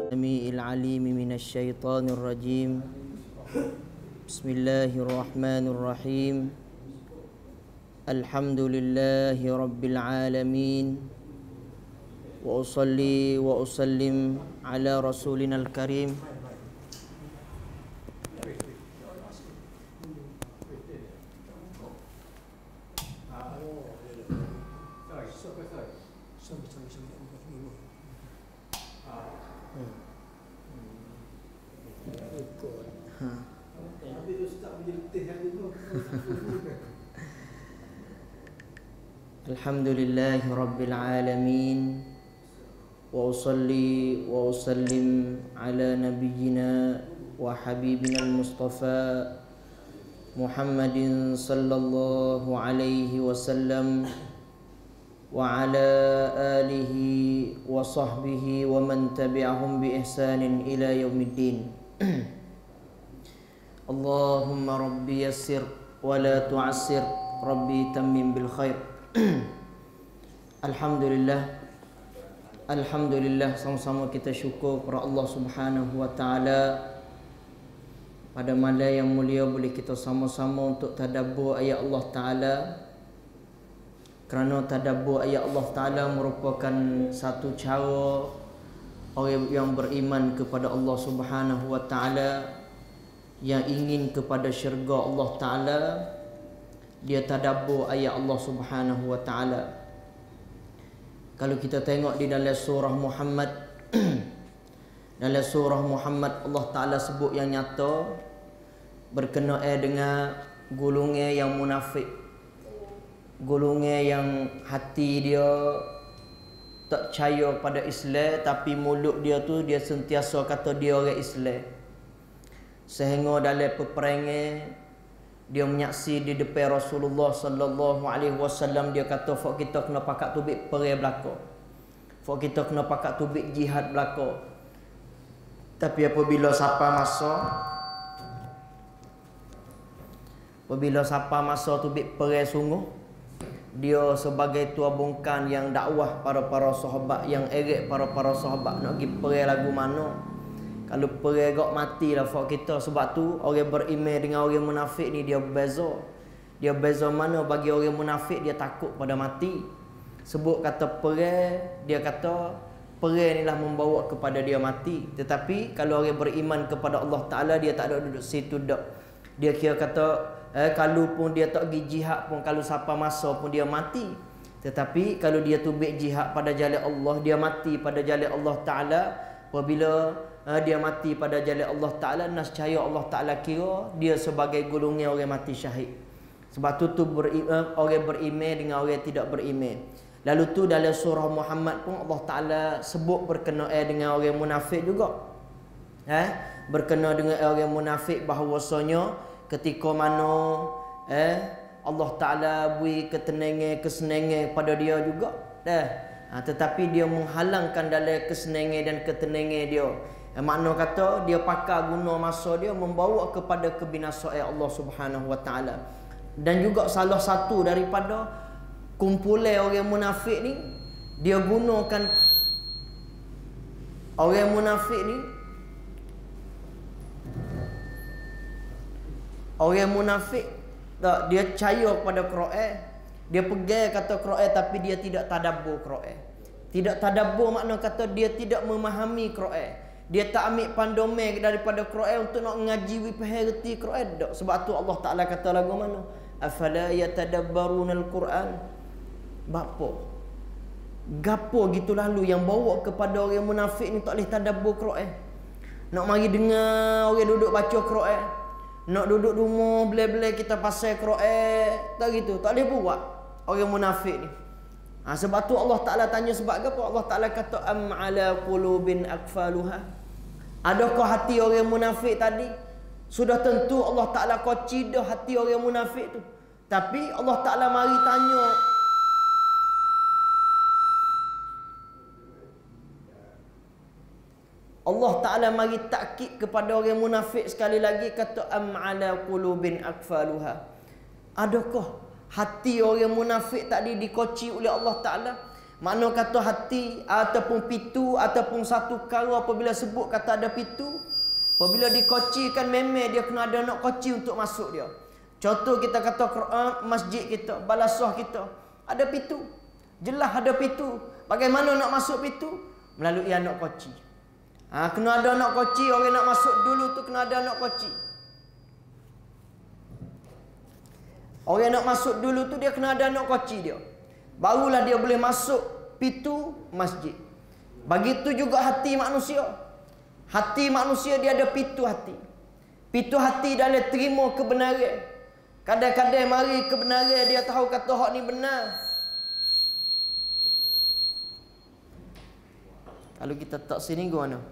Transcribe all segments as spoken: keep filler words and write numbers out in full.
السميع العليم من الشيطان الرجيم. بسم الله الرحمن الرحيم. الحمد لله رب العالمين، وأصلي وأسلم على رسولنا الكريم Alhamdulillahi Rabbil Alamin, wa usalli wa usallim ala nabiyyina wa habibina al-Mustafa Muhammadin sallallahu alaihi wasallam wa ala alihi wa sahbihi wa man tabi'ahum bi ihsanin ila yaumiddin. Allahumma rabbi yassir wa la tu'assir, rabbi tammim bil khair. Alhamdulillah, Alhamdulillah, sama-sama kita syukur kepada Allah Subhanahu wa Ta'ala. Pada malam yang mulia boleh kita sama-sama untuk tadabbur ayat Allah Ta'ala, kerana tadabbur ayat Allah Ta'ala merupakan satu cara orang yang beriman kepada Allah Subhanahu wa Ta'ala, yang ingin kepada syurga Allah Ta'ala, dia tadabbur ayat Allah Subhanahu wa Ta'ala. Kalau kita tengok di dalam surah Muhammad dalam surah Muhammad Allah Ta'ala sebut yang nyata berkenaan dengan golongan yang munafik, golongan yang hati dia tak percaya pada Islam, tapi mulut dia tu dia sentiasa kata dia orang Islam. Sehingga dalam peperangan dia menyaksi di depan Rasulullah sallallahu alaihi wasallam, dia kata fak kita kena pakat tubik perang belaka, fak kita kena pakat tubik jihad belaka. Tapi apabila siapa masa apabila siapa masa tubik perang sungguh, dia sebagai tua bongkan yang dakwah para para sahabat, yang eret para para sahabat nak pergi perang lagu mana. Kalau perang gak mati lah fak kita. Sebab tu orang beriman dengan orang munafik ni dia beza. Dia beza mana? Bagi orang munafik dia takut pada mati. Sebut kata perang, dia kata perang ni lah membawa kepada dia mati. Tetapi kalau orang beriman kepada Allah Ta'ala, dia tak ada duduk situ dak. Dia kira kata eh, kalau pun dia tak pergi jihad pun, kalau siapa masa pun dia mati. Tetapi kalau dia tubik jihad pada jalan Allah, dia mati pada jalan Allah Ta'ala. Apabila uh, dia mati pada jalan Allah Ta'ala, nascaya Allah Ta'ala kira dia sebagai golongan orang mati syahid. Sebab tu, tu beri, uh, orang beriman dengan orang tidak beriman. Lalu tu dalam surah Muhammad pun Allah Ta'ala sebut berkenaan dengan orang munafik juga. Eh? Berkenaan dengan orang munafik bahawasanya ketika mana eh, Allah Ta'ala beri ketenangan, kesenangan pada dia juga. Eh? Ha, tetapi dia menghalangkan dalam kesenangan dan ketenangan dia. Eh, makna kata dia pakai guna masa dia membawa kepada kebinasaan Allah Subhanahu wa Ta'ala. Dan juga salah satu daripada kumpulan orang munafik ni, dia gunakan orang munafik ni orang munafik tak, dia percaya kepada Quran, dia pegang kata Quran tapi dia tidak tadabbur Quran. Tidak tadabbur makna kata dia tidak memahami Quran. Dia tak ambil panduan daripada Quran untuk nak ngaji wi faham reti Quran dak. Sebab tu Allah Taala kata lagu mana? Afala yatadabbaruna al-Quran. Bapa gapo gitu lalu yang bawa kepada orang munafik ni tak boleh tadabbur Quran. Nak mari dengar orang duduk baca Quran, nak duduk rumah belai-belai kita pasal Quran, tak gitu, tak boleh buat orang munafik ni. Ha, sebab tu Allah Ta'ala tanya sebab apa? Allah Ta'ala kata am ala qulubin akfaluha. Adakah hati orang munafik tadi? Sudah tentu Allah Ta'ala koci dah hati orang munafik tu. Tapi Allah Ta'ala mari tanya, Allah Ta'ala mari takkid kepada orang munafik sekali lagi, kata am ala qulubin akfaluha. Adakah hati orang munafik tadi dikoci oleh Allah Ta'ala? Makna kata hati ataupun pitu ataupun satu perkara apabila sebut kata ada pitu, apabila dikocikan memang dia kena ada nak koci untuk masuk dia. Contoh kita kata Quran, masjid kita, balasah kita, ada pitu. Jelas ada pitu. Bagaimana nak masuk pitu? Melalui anak koci. Ha, kena ada anak koci, orang nak masuk dulu tu kena ada anak koci. Orang nak masuk dulu tu dia kena ada anak koci dia. Barulah dia boleh masuk pitu masjid. Begitu juga hati manusia. Hati manusia dia ada pitu hati. Pitu hati dalam terima kebenaran. Kadang-kadang mari kebenaran dia tahu kata hak ni benar. Kalau kita tak sini ke mana?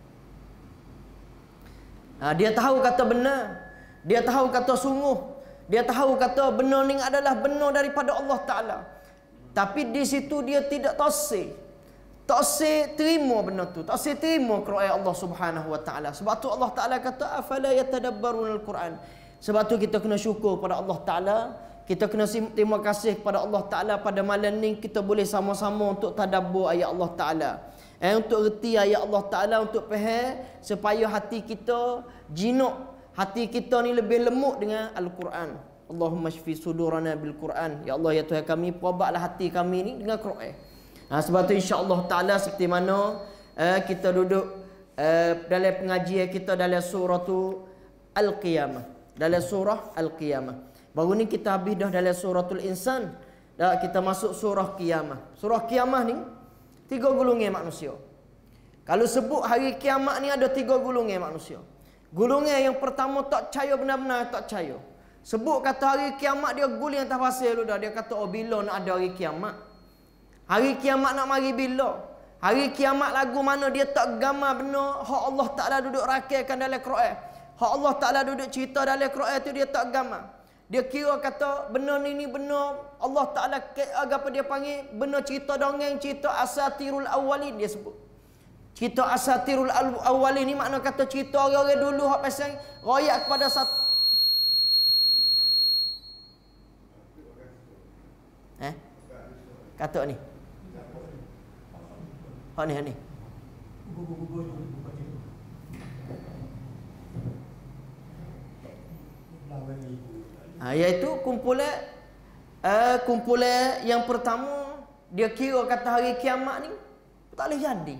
Ha, dia tahu kata benar. Dia tahu kata sungguh. Dia tahu kata benar ni adalah benar daripada Allah Ta'ala. Tapi di situ dia tidak taksir. Taksir terima benar tu. Taksir terima Quran Allah Subhanahu Wa Ta'ala. Sebab tu Allah Ta'ala kata afala yatadabbarun al-Quran. Sebab tu kita kena syukur pada Allah Ta'ala. Kita kena terima kasih kepada Allah Ta'ala. Pada malam ni kita boleh sama-sama untuk tadabbur ayat Allah Ta'ala. Eh, untuk reti ayat Allah Ta'ala, untuk faham supaya hati kita jinuk, hati kita ni lebih lemuk dengan Al-Quran. Allahumma shfi sudurana bil Quran. Ya Allah, ya Tuhan kami, perbaiklah hati kami ni dengan Quran. Ha, sebab tu insya-Allah Ta'ala seperti mana eh, kita duduk eh, dalam pengajian kita dalam surah tu Al-Qiyamah. Dalam surah Al-Qiyamah. Baru ni kita habis dah dalam suratul Insan. Dah kita masuk surah Qiyamah. Surah Qiyamah ni tiga golongan manusia. Kalau sebut hari kiamat ni ada tiga golongan manusia. Golongan yang pertama tak percaya, benar-benar tak percaya. Sebut kata hari kiamat dia guling atas pasal dulu dah. Dia kata oh bila nak ada hari kiamat? Hari kiamat nak mari bila? Hari kiamat lagu mana dia tak gamar benar hak Allah Ta'ala duduk rakyatkan dalam Quran. Hak Allah Ta'ala duduk cerita dalam Quran tu dia tak gamar. Dia kira kata benar ni ni benar. Allah Ta'ala apa dia panggil? Benar cerita dongeng, cerita asatirul awalin dia sebut. Cerita asatirul awalin ni makna kata cerita orang-orang dulu hak pasal royak kepada satu. Eh? Kata ni. Hak ni, hak ni. Ha, iaitu kumpulan uh, kumpulan yang pertama dia kira kata hari kiamat ni tak boleh jadi.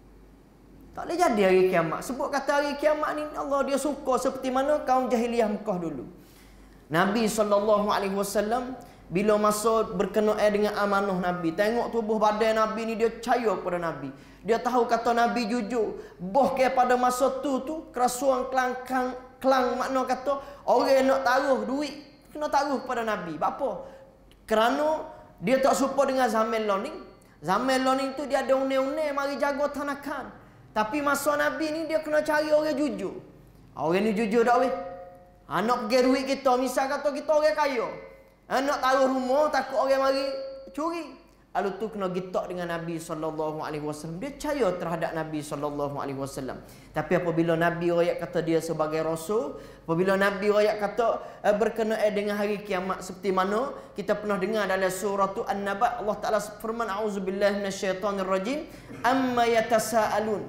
Tak boleh jadi hari kiamat. Sebut kata hari kiamat ni Allah dia suka seperti mana kaum jahiliah Mekah dulu. Nabi sallallahu alaihi wasallam bila masa berkenaan dengan amanah Nabi, tengok tubuh badan Nabi ni dia percaya kepada Nabi. Dia tahu kata Nabi jujur. Boh ke pada masa tu tu kerasuan kelangkang kelang makna kata orang nak taruh duit kena taruh kepada Nabi. Apa? Kerana dia tak serupa dengan zaman learning. Zaman learning tu dia ada unek-unek mari jaga tanakan. Tapi masa Nabi ni dia kena cari orang jujur. Orang ni jujur tak weh? Ha, nak pergi duit kita, misal kata kita orang kaya. Ha, nak taruh rumah takut orang mari curi. Lalu tu kena gitak dengan Nabi sallallahu alaihi wasallam. Dia percaya terhadap Nabi sallallahu alaihi wasallam. Tapi apabila Nabi royak kata dia sebagai rasul, apabila Nabi royak kata uh, berkenaan dengan hari kiamat seperti mana kita pernah dengar dalam surah tu An-Naba, Allah Taala firman auzubillahi minasyaitonirrajim, amma yatasaalun.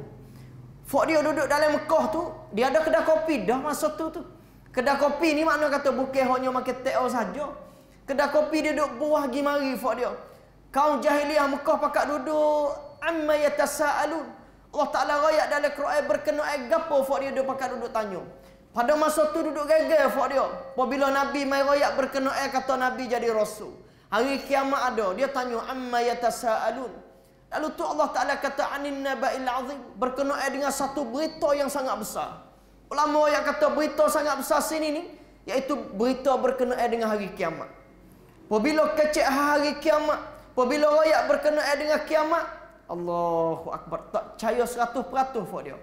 Fok dia duduk dalam Mekah tu, dia ada kedai kopi dah masa tu tu. Kedai kopi ni makna kata bukan hanya makan teh saja. Kedai kopi dia duduk buah gi mari fok dia. Kaum jahiliah Mekah pakak duduk amma yatasaalun. Allah Ta'ala royak dalam Quran berkenaan gapo fak dia duduk pakak duduk tanya. Pada masa tu duduk gagal fak dia. Apabila Nabi mai royak berkenaan kata Nabi jadi rasul. Hari kiamat ada, dia tanya amma yatasaalun. Lalu tu Allah Ta'ala kata anin naba'il azim, berkenaan dengan satu berita yang sangat besar. Ulama yang kata berita sangat besar sini ni iaitu berita berkenaan dengan hari kiamat. Apabila kecek hari kiamat, apabila royak berkenaan dengan kiamat, Allahu Akbar, tak percaya seratus peratus fak dia.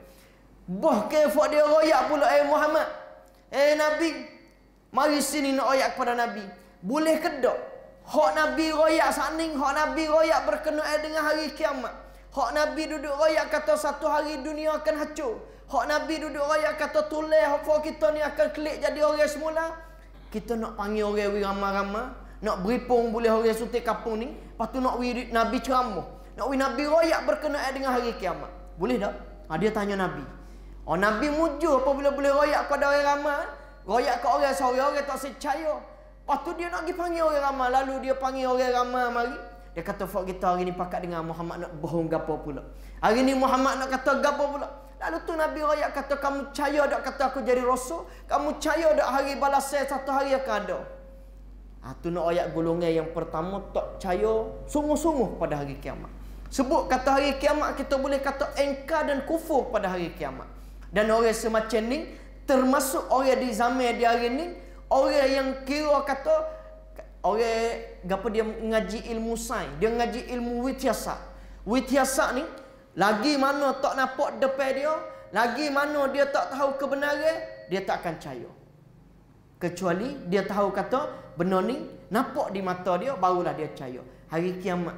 Boh ke fak dia royak pula, eh Muhammad, eh Nabi, mari sini nak royak kepada Nabi. Boleh ke tak? Hak Nabi royak saning, hak Nabi royak berkenaan dengan hari kiamat. Hak Nabi duduk royak kata satu hari dunia akan hancur. Hak Nabi duduk royak kata tulis hak kita ni akan klik jadi orang semula. Kita nak panggil orang ramai-ramai, nak beripung boleh orang suntik kapung ni, Lepas tu nak wirid Nabi ceramah. Nak wirid Nabi royak berkenaan dengan hari kiamat. Boleh tak? Ha, dia tanya Nabi. Oh, Nabi mujur apabila boleh royak pada orang ramai. Royak ke orang seorang, orang tak percaya. Lepas tu dia nak pergi panggil orang ramai. Lalu dia panggil orang ramai mari. Dia kata, "Fak kita hari ni pakat dengan Muhammad nak bohong gapo pula. Hari ni Muhammad nak kata gapo pula." Lalu tu Nabi royak kata, "Kamu percaya tak kata aku jadi rasul? Kamu percaya tak hari balasan satu hari akan ada?" Ha, tu nak ayat golongan yang pertama tak percaya sungguh-sungguh pada hari kiamat. Sebut kata hari kiamat, kita boleh kata engkar dan kufur pada hari kiamat. Dan orang semacam ni termasuk orang di zaman di hari ni, orang yang kira kata orang gapo dia ngaji ilmu sains, dia ngaji ilmu wityasat. Wityasat ni lagi mana tak nampak depan dia, lagi mana dia tak tahu kebenaran, dia tak akan percaya. Kecuali dia tahu kata benar ni nampak di mata dia, barulah dia percaya. Hari kiamat,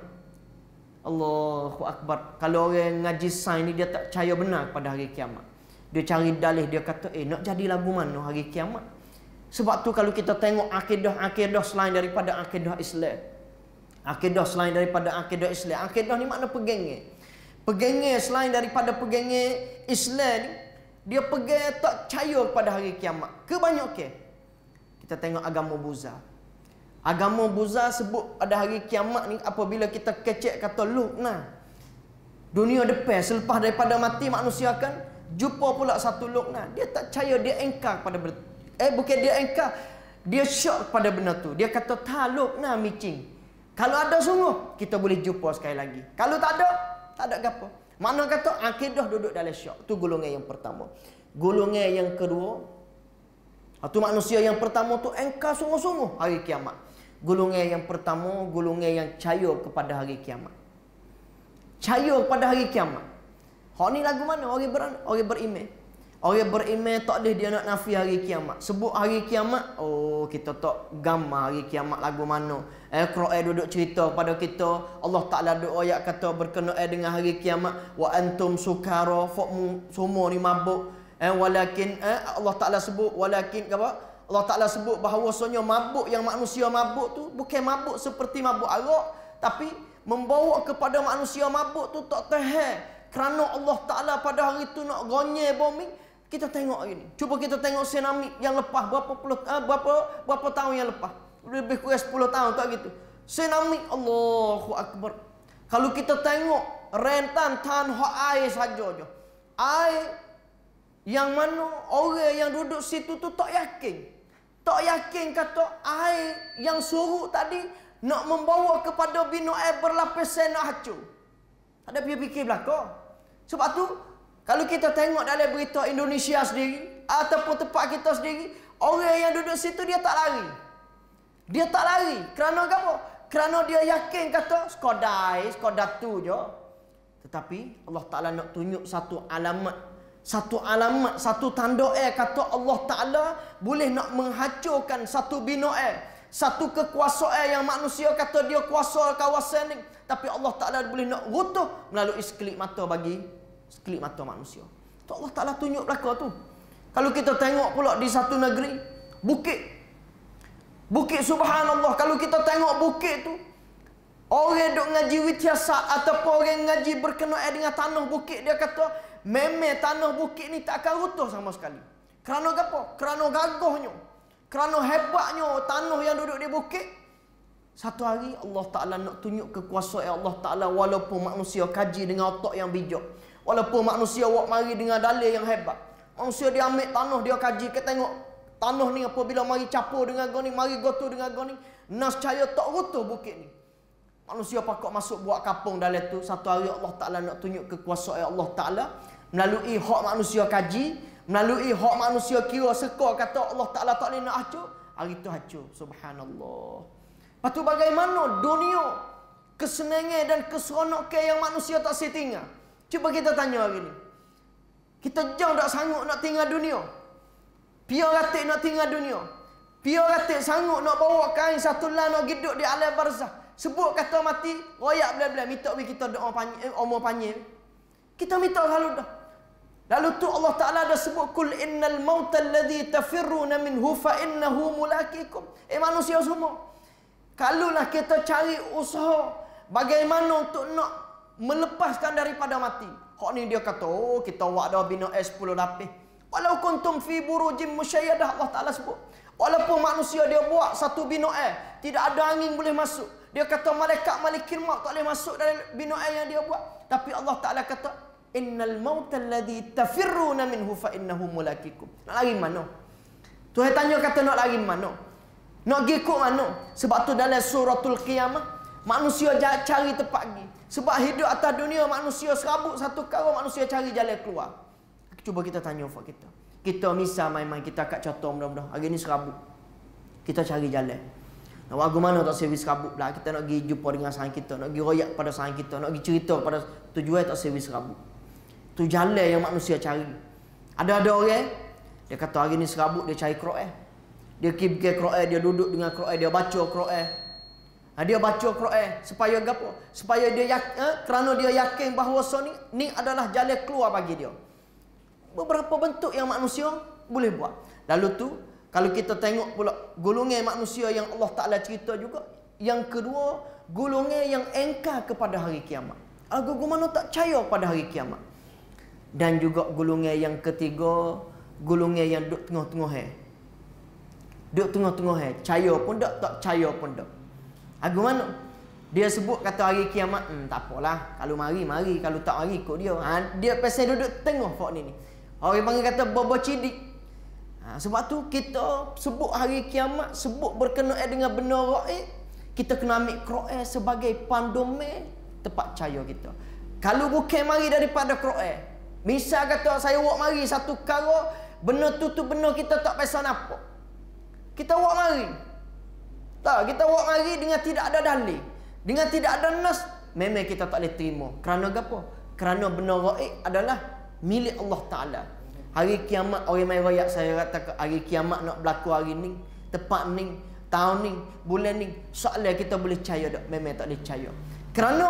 Allahu Akbar. Kalau orang ngaji sains ni dia tak percaya benar pada hari kiamat. Dia cari dalih, dia kata, eh nak jadi lagu mana hari kiamat? Sebab tu kalau kita tengok akidah-akidah selain daripada akidah Islam, akidah selain daripada akidah Islam, akidah ni makna pegangnya. Pegangnya selain daripada pegangnya Islam ni, dia pegang tak percaya pada hari kiamat. Kebanyakan kita tengok agama Buddha. Agama Buddha sebut pada hari kiamat ni apabila kita kecek kata lukna. Dunia depan selepas daripada mati manusia akan jumpa pula satu lukna. Dia tak percaya, dia engkar pada benda. Eh bukan dia engkar, dia syok pada benda tu. Dia kata ta lukna micing. Kalau ada sungguh kita boleh jumpa sekali lagi. Kalau tak ada, tak ada gapo. Mana kata akidah duduk dalam syok. Tu golongan yang pertama. Golongan yang kedua, atau manusia yang pertama tu engkar sungguh-sungguh hari kiamat. Golongan yang pertama, golongan yang percaya kepada hari kiamat. Percaya kepada hari kiamat. Hak ni lagu mana? Orang ber, orang beriman. Orang beriman tak boleh dia nak nafi hari kiamat. Sebut hari kiamat, oh kita tak gambar hari kiamat lagu mana. Eh Quran duduk cerita pada kita, Allah Taala doa ayat kata berkenaan dengan hari kiamat, wa antum sukara, fakmu semua ni mabuk. Eh walakin eh, Allah Taala sebut walakin apa? Allah Taala sebut bahawasanya mabuk yang manusia mabuk tu bukan mabuk seperti mabuk arak, tapi membawa kepada manusia mabuk tu tak tahan. Kerana Allah Taala pada hari tu nak gonyel bumi. Kita tengok hari ni. Cuba kita tengok tsunami yang lepas berapa puluh eh, berapa berapa tahun yang lepas. Lebih kurang sepuluh tahun tak gitu. Tsunami, Allahu Akbar. Kalau kita tengok rentan tanah air saja je. Air yang mana orang yang duduk situ tu tak yakin. Tak yakin kata air yang surut tadi nak membawa kepada bina air berlapisan nak hancur. Ada fikir belakang. Sebab tu kalau kita tengok dalam berita Indonesia sendiri ataupun tempat kita sendiri, orang yang duduk situ dia tak lari. Dia tak lari. Kerana apa? Kerana dia yakin kata sekadar, sekadar tu je. Tetapi Allah Taala nak tunjuk satu alamat, satu alamat, satu tanda air kata Allah Taala boleh nak menghancurkan satu bina air, satu kekuasaan yang manusia kata dia kuasa kawasan ni, tapi Allah Taala boleh nak runtuh melalui sekelip mata bagi sekelip mata manusia. Tu Allah Taala tunjuk belaka tu. Kalau kita tengok pula di satu negeri, bukit. Bukit subhanallah, kalau kita tengok bukit tu, orang duk ngaji wityasat ataupun orang ngaji berkenaan dengan tanah bukit, dia kata memang tanah bukit ni tak akan runtuh sama sekali. Kerana apa? Kerana gagahnya, kerana hebatnya tanah yang duduk di bukit. Satu hari Allah Ta'ala nak tunjuk kekuasaan Allah Ta'ala, walaupun manusia kaji dengan otak yang bijak, walaupun manusia wak mari dengan dalil yang hebat. Manusia dia ambil tanah, dia kaji, kita tengok tanah ni apabila mari capur dengan goni, mari gotu dengan goni, nas cahaya tak runtuh bukit ni. Manusia pakak masuk buat kapung dalam tu. Satu hari Allah Ta'ala nak tunjuk kekuasaan Allah Ta'ala melalui hak manusia kaji, melalui hak manusia kira seka kata Allah Ta'ala tak boleh nak hancur. Hari tu hancur. Subhanallah. Lepas tu bagaimana dunia kesenangan dan keseronokan yang manusia tak setinggal. Cuba kita tanya hari ni. Kita jauh tak sanggup nak tinggal dunia. Pia ratik nak tinggal dunia. Pia ratik sanggup nak bawa kain satu lah nak hidup di alam barzah. Sebut kata mati, royak bela-bela, minta kita doa panjang, eh, umur panjang. Kita minta selalu dah. Lalu tu Allah Ta'ala dah sebut, kul innal mauta alladhi tafirruna minhu fa innahu mulakikum. Eh manusia semua, kalaulah kita cari usaha bagaimana untuk nak melepaskan daripada mati. Hak ni dia kata, oh kita buat dah bina es sepuluh lapis. Walau kuntum fi burujim musayyadah, Allah Ta'ala sebut. Walaupun manusia dia buat satu bina es, tidak ada angin boleh masuk. Dia kata malaikat malikil maut tak boleh masuk dalam bina es yang dia buat. Tapi Allah Ta'ala kata, innal mautal ladzi tafirruna minhu fa innahu mulaqikum. Nak lari mana? Tuhan tanya kata nak lari mana? Nak pergi ke mana? Sebab tu dalam suratul Qiyamah, manusia cari tempat pergi. Sebab hidup atas dunia manusia serabut satu kali, manusia cari jalan keluar. Cuba kita tanya ufak kita. Kita misal main-main, kita kat contoh mudah-mudah. Hari ni serabut. Kita cari jalan. Nak buat mana tak servis serabut pula. Kita nak pergi jumpa dengan sahabat kita. Nak pergi royak pada sahabat kita. Nak pergi cerita pada tujuan tak servis serabut. Tu jalan yang manusia cari. Ada-ada orang, dia kata hari ni serabut, dia cari Quran. Dia pergi ke Quran, dia duduk dengan Quran, dia baca Quran. Ha, dia baca Quran supaya gapo? Supaya dia yakin, eh, kerana dia yakin bahawa ni ni adalah jalan keluar bagi dia. Beberapa bentuk yang manusia boleh buat. Lalu tu kalau kita tengok pula golongan manusia yang Allah Taala cerita juga, yang kedua golongan yang engkar kepada hari kiamat. Aku mana tak percaya pada hari kiamat. Dan juga golongan yang ketiga, golongan yang duduk tengah-tengah eh. Duduk tengah-tengah eh, percaya pun tak, tak percaya pun tak. Aku mana? Dia sebut kata hari kiamat, hmm, tak apalah. Kalau mari, mari. Kalau tak mari, ikut dia. Ha, dia pasal duduk tengah fak ni ni. Orang panggil kata bobo-cidik. Ha, sebab tu kita sebut hari kiamat, sebut berkenaan dengan benar raib, kita kena ambil Quran sebagai panduan tempat percaya kita. Kalau bukan mari daripada Quran, misal kata saya buat mari satu perkara, benda tu tu benar kita tak pasal nampak. Kita buat mari. Tak, kita buat mari dengan tidak ada dalil, dengan tidak ada nas, memang kita tak boleh terima. Kerana apa? Kerana benar raib adalah milik Allah Ta'ala. Hari kiamat, orang main rakyat saya kata hari kiamat nak berlaku hari ni, tepat ni, tahun ni, bulan ni, soalan kita boleh percaya tak? Memang tak boleh percaya. Kerana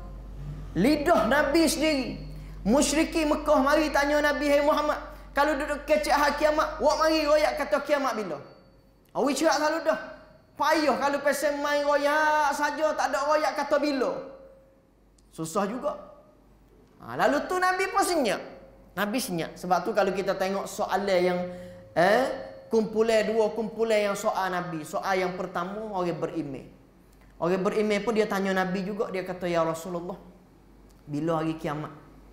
lidah Nabi sendiri, musyriki Mekah mari tanya Nabi, hai Muhammad, kalau duduk kecek hari kiamat, wak mari rakyat kata kiamat bila? Awi cerak selalu dah. Payah kalau pasal main royak saja, tak ada royak kata bila. Susah juga. Ha, lalu tu Nabi pun senyap. Nabi senyap. Sebab tu kalau kita tengok soalan yang eh kumpulan dua kumpulan yang soal Nabi. Soal yang pertama orang beriman. Orang beriman pun dia tanya Nabi juga, dia kata ya Rasulullah, bila hari kiamat?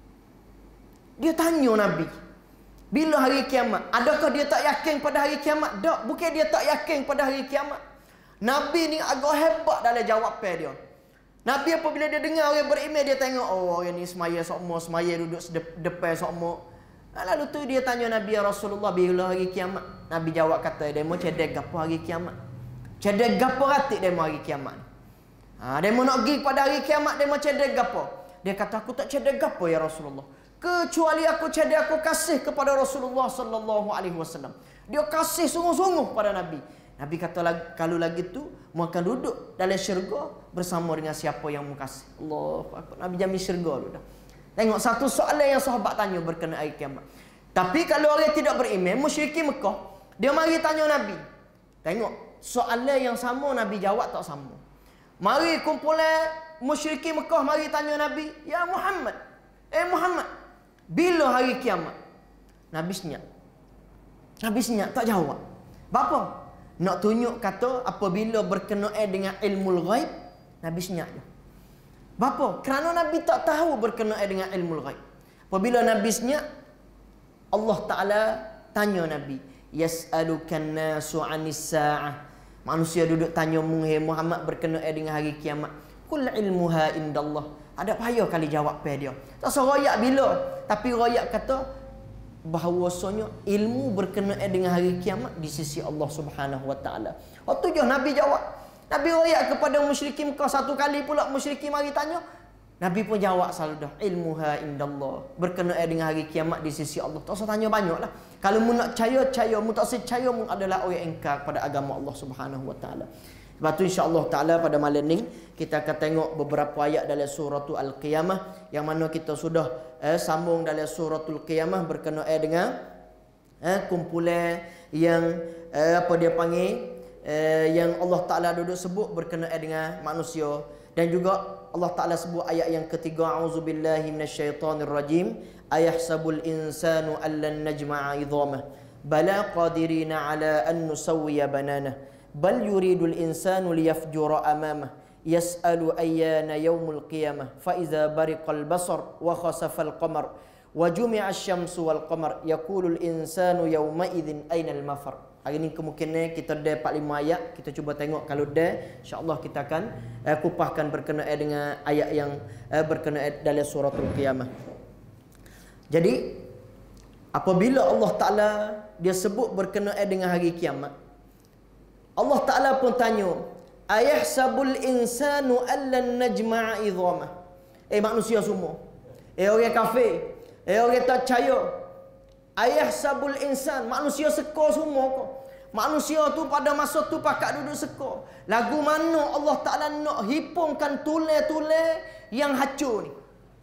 Dia tanya Nabi, bila hari kiamat? Adakah dia tak yakin pada hari kiamat? Tak, bukan dia tak yakin pada hari kiamat. Nabi ni agak hebat dalam jawapan dia. Nabi apabila dia dengar orang beriman, dia tengok, oh orang ni semaya sokmo, semaya duduk depan sokmo. Lalu tu dia tanya Nabi, ya Rasulullah, bila hari kiamat? Nabi jawab kata, dia mau cedek gapo hari kiamat? Cedek gapo ratik dia mau hari kiamat? Ha, dia mau nak pergi pada hari kiamat, dia mau cedek gapo? Dia kata, aku tak cedek gapo ya Rasulullah, kecuali aku cedek aku kasih kepada Rasulullah sallallahu alaihi wasallam. Dia kasih sungguh-sungguh pada Nabi. Nabi kata, kalau lagi tu mu akan duduk dalam syurga bersama dengan siapa yang mu kasih. Allahu Akbar. Nabi jamin syurga tu dah. Tengok satu soalan yang sahabat tanya berkenaan hari kiamat. Tapi kalau orang tidak beriman, musyrikin Mekah, dia mari tanya Nabi. Tengok soalan yang sama Nabi jawab tak sama. Mari kumpulan musyrikin Mekah mari tanya Nabi, ya Muhammad, eh Muhammad, bila hari kiamat? Nabi senyap. Nabi senyap tak jawab. Bapa? Nak tunjuk kata apabila berkenaan dengan ilmu ghaib, Nabi senyap je. Bapa? Kerana Nabi tak tahu berkenaan dengan ilmu ghaib. Apabila Nabi senyap, Allah Ta'ala tanya Nabi, yas'alukan nasu 'anis sa'ah. Manusia duduk tanya Muhammad berkenaan dengan hari kiamat. Kul ilmuha indallah. Ada payah kali jawab pada dia. Tak seroyak bila, tapi royak kata bahawasanya ilmu berkenaan dengan hari kiamat di sisi Allah Subhanahu wa taala. Waktu je Nabi jawab. Nabi royak kepada musyrikin Mekah satu kali pula, musyrikin mari tanya, Nabi pun jawab selalu dah, ilmuha indallah, berkenaan dengan hari kiamat di sisi Allah. Tak usah tanya banyaklah. Kalau mu nak percaya, percaya, mu tak percaya, mu adalah orang engkar pada agama Allah Subhanahu wa taala. Sebab tu insya-Allah taala pada malam ni kita akan tengok beberapa ayat dalam suratul Al-Qiyamah yang mana kita sudah eh, sambung dalam suratul Qiyamah berkenaan dengan eh, kumpulan yang eh, apa dia panggil eh, yang Allah Taala duduk sebut berkenaan dengan manusia Dan juga Allah Ta'ala sebut ayat yang ketiga, a'udzubillahi minasyaitonirrajim, ayahsabul insanu allan najma'a idhamah bala qadirina ala an nusawwiya bananah bal yuridul insanu liyafjura amamah yas'alu ayyana yaumul qiyamah fa idza bariqal basar wa khasafal qamar wa jumi'a asy-syamsu wal qamar yaqulul insanu yawma idzin ainal mafar. Hari ni kemungkinan kita ada empat puluh lima ayat, kita cuba tengok. Kalau ada, insya-Allah kita akan uh, kupahkan berkenaan dengan ayat yang uh, berkenaan dalam suratul qiyamah. Jadi apabila Allah Ta'ala dia sebut berkenaan dengan hari kiamat, Allah Ta'ala pun tanya, ayahsabul insanu allan najma'a idhamah. Eh manusia semua, eh orang kafir, eh orang tak percaya, ayahsabul insan, manusia sekor semua kau. Manusia tu pada masa tu pakak duduk sekor. Lagu mana Allah Ta'ala nak hipungkan tule-tule yang hancur ni?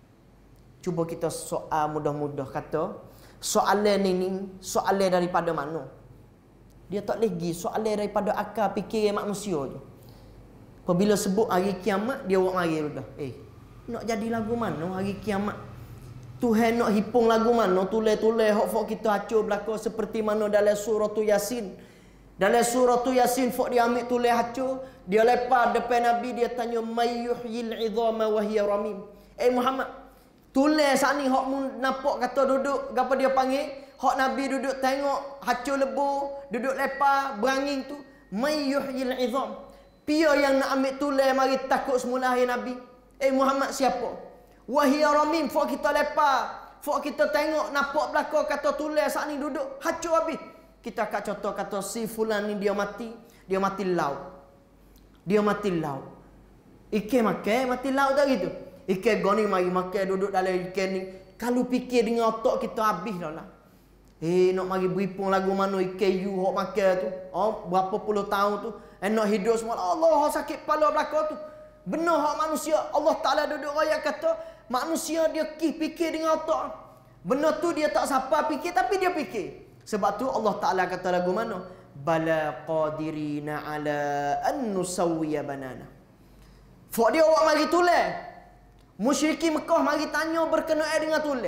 Cuba kita soal mudah-mudah kata, soalan ni ni soalan daripada mana? Dia tak lagi soalan daripada akal fikir manusia je. Apabila sebut hari kiamat, dia buat mari dah. Eh, nak jadi lagu mana hari kiamat? Tuhan nak hipung lagu mana? Tule-tule hok-hok kita hancur belaka seperti mana dalam surah tu Yasin. Dalam surah tu Yasin fok dia ambil tule hancur, dia lepas depan Nabi, dia tanya mayyuhyil idhama wa hiya ramim. Eh Muhammad, tule sat ni hok mun nampak kata duduk gapo dia panggil, hok Nabi duduk tengok hancur lebu, duduk lepas berangin tu, mayyuhyil idham. Pia yang nak ambil tule mari takut semula hai Nabi. Eh Muhammad siapa? Wa hiya ramim, fok kita lepas, fok kita tengok nampak belaka kata tule sat ni duduk hancur habis. Kita kat contoh kata si fulan ni dia mati, dia mati laut. Dia mati laut. Ikan makan, mati laut tak gitu. Ikan goni mari makan duduk dalam ikan ni. Kalau fikir dengan otak kita habis dah lah. Eh nak mari beripung lagu mana ikan you hok makan tu. Oh berapa puluh tahun tu. Eh nak hidup semua. Allah sakit kepala belakang tu. Benar hak manusia. Allah Ta'ala duduk raya kata manusia dia fikir dengan otak. Benar tu dia tak siapa fikir tapi dia fikir. Sebab tu Allah Ta'ala kata lagu mana? Bala qadirina ala an nusawwiya banana. Fok dia awak mari tulis. Musyrikin Mekah mari tanya berkenaan dengan tulis.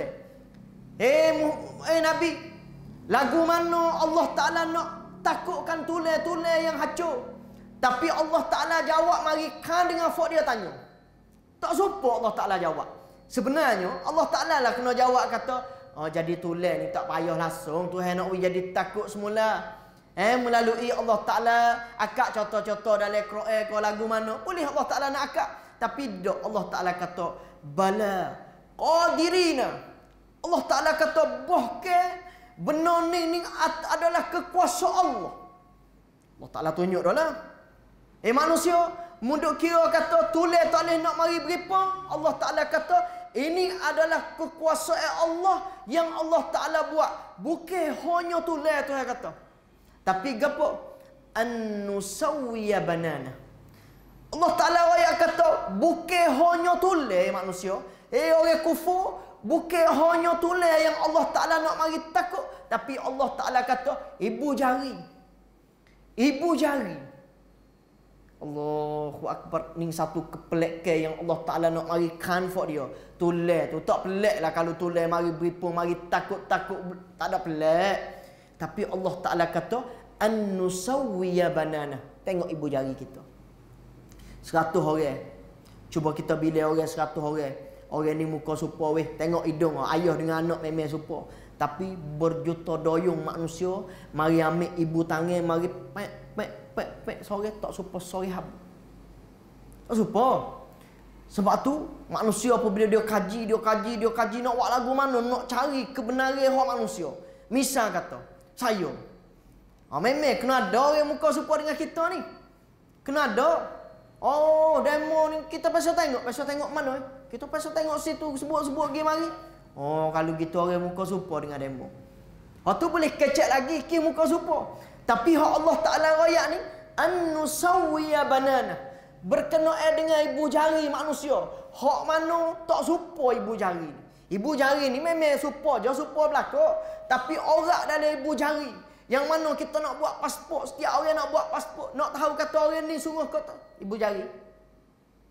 Eh, eh Nabi, lagu mana Allah Ta'ala nak takutkan tulis-tulis yang hancur? Tapi Allah Ta'ala jawab mari kan dengan fok dia tanya. Tak support Allah Ta'ala jawab. Sebenarnya Allah Ta'ala lah kena jawab kata, oh jadi tulen ni tak payah langsung Tuhan nak jadi takut semula. Eh melalui Allah Ta'ala akak contoh-contoh dalam Quran ke lagu mana boleh Allah Ta'ala nak akak. Tapi dok Allah Ta'ala kata bala qadirina. Allah Ta'ala kata bahkan benar ni, ni adalah kekuasaan Allah. Allah Ta'ala tunjuk dah lah. Eh manusia munduk kira kata tulen tak boleh nak mari beripang. Allah Ta'ala kata ini adalah kekuasaan Allah yang Allah Ta'ala buat. Bukan hanya tulis Tuhan kata. Tapi gapo? An-nusawwiya banana. Allah Ta'ala raya kata bukan hanya tulis manusia. Eh orang kufur, bukan hanya tulis yang Allah Ta'ala nak mari takut. Tapi Allah Ta'ala kata ibu jari. Ibu jari. Allahu Akbar. Ni satu kepelekan yang Allah Ta'ala nak mari kanfort dia. Tulis tu tak pelik lah kalau tulis mari beripung, mari takut-takut, tak ada pelik. Tapi Allah Ta'ala kata an-nusawwiya banana. Tengok ibu jari kita. Seratus orang. Cuba kita bila orang seratus orang. Orang ni muka supa weh. Tengok hidung. Ayah dengan anak memang supa. Tapi berjuta doyong manusia mari ambil ibu tangan, mari pek pek pek pek sore tak supa sore hab. Tak supa. Sebab tu manusia apabila dia kaji, dia kaji, dia kaji nak buat lagu mana, nak cari kebenaran hak manusia. Misal kata, saya. Ah memang kena ada orang muka supa dengan kita ni. Kena ada. Oh, demo ni kita pasal tengok, pasal tengok mana eh? Kita pasal tengok situ sebut-sebut game mari. Oh, kalau gitu orang muka supa dengan demo. Hak tu boleh kecek lagi ki muka supa. Tapi hak Allah Ta'ala raya ni an-nusawwiya banana. Berkenaan dengan ibu jari manusia. Hak mana tak supa ibu jari ni. Ibu jari ni memang supa je, supa belaka. Tapi orang dalam ibu jari. Yang mana kita nak buat pasport, setiap orang nak buat pasport, nak tahu kata orang ni sungguh kata ibu jari.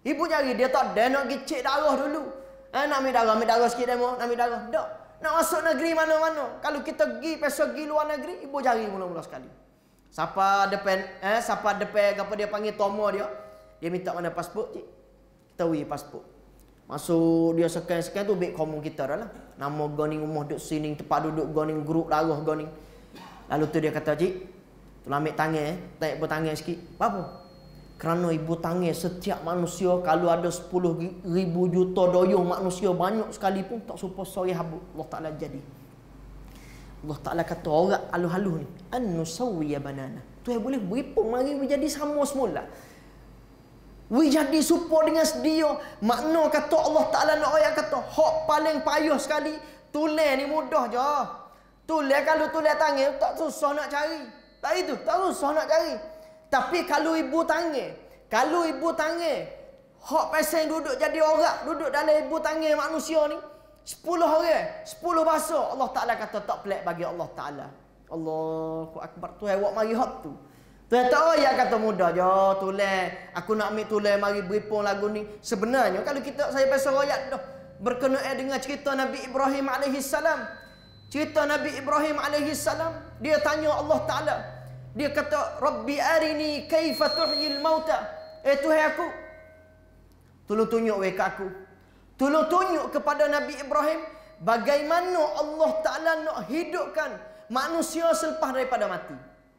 Ibu jari dia tak ada nak pergi cek darah dulu. Eh, nak ambil darah, ambil darah sikit demo, nak ambil darah. Tak. Nak masuk negeri mana-mana. Kalau kita pergi, pasal pergi luar negeri, ibu jari mula-mula sekali. Siapa depan, eh, siapa depan, apa dia panggil tomo dia. Dia minta mana pasport, cik. Kita beri pasport. Masuk dia sekian-sekian tu, baik kamu kita dah lah. Nama goning rumah duduk sini, tempat duduk goning, grup darah goning. Lalu tu dia kata, cik, tu ambil tangan, eh. Tarik ibu tangan sikit. Apa? Kerana ibu tangan setiap manusia, kalau ada sepuluh ribu juta doyong manusia banyak sekali pun, tak supaya sore habuk. Allah Ta'ala jadi. Allah Ta'ala kata orang halu-halu ni, an-nusawwiya banana. Tu yang boleh beripung mari jadi sama semula. We jadi supaya dengan sedia. Makna kata Allah Ta'ala nak ayat kata, hak paling payah sekali, tulis ni mudah je. Tulis kalau tulis tangan, tak susah nak cari. Tak itu, tak susah nak cari. Tapi kalau ibu tangan, kalau ibu tangan, hak pasal duduk jadi orang, duduk dalam ibu tangan manusia ni, sepuluh orang, sepuluh bahasa, Allah Ta'ala kata tak pelik bagi Allah Ta'ala. Allahu Akbar. Tu awak mari hak tu. Tu tak ya kata mudah je tulis. Aku nak ambil tulis mari beripung lagu ni. Sebenarnya kalau kita saya pasal ayat dah berkenaan dengan cerita Nabi Ibrahim alaihi salam. Cerita Nabi Ibrahim alaihi salam, dia tanya Allah Ta'ala. Dia kata, Rabbi arini kaifa tuhyil mauta. Eh Tuhan aku, tolong tunjuk weh ke aku. Tolong tunjuk kepada Nabi Ibrahim bagaimana Allah Ta'ala nak hidupkan manusia selepas daripada mati.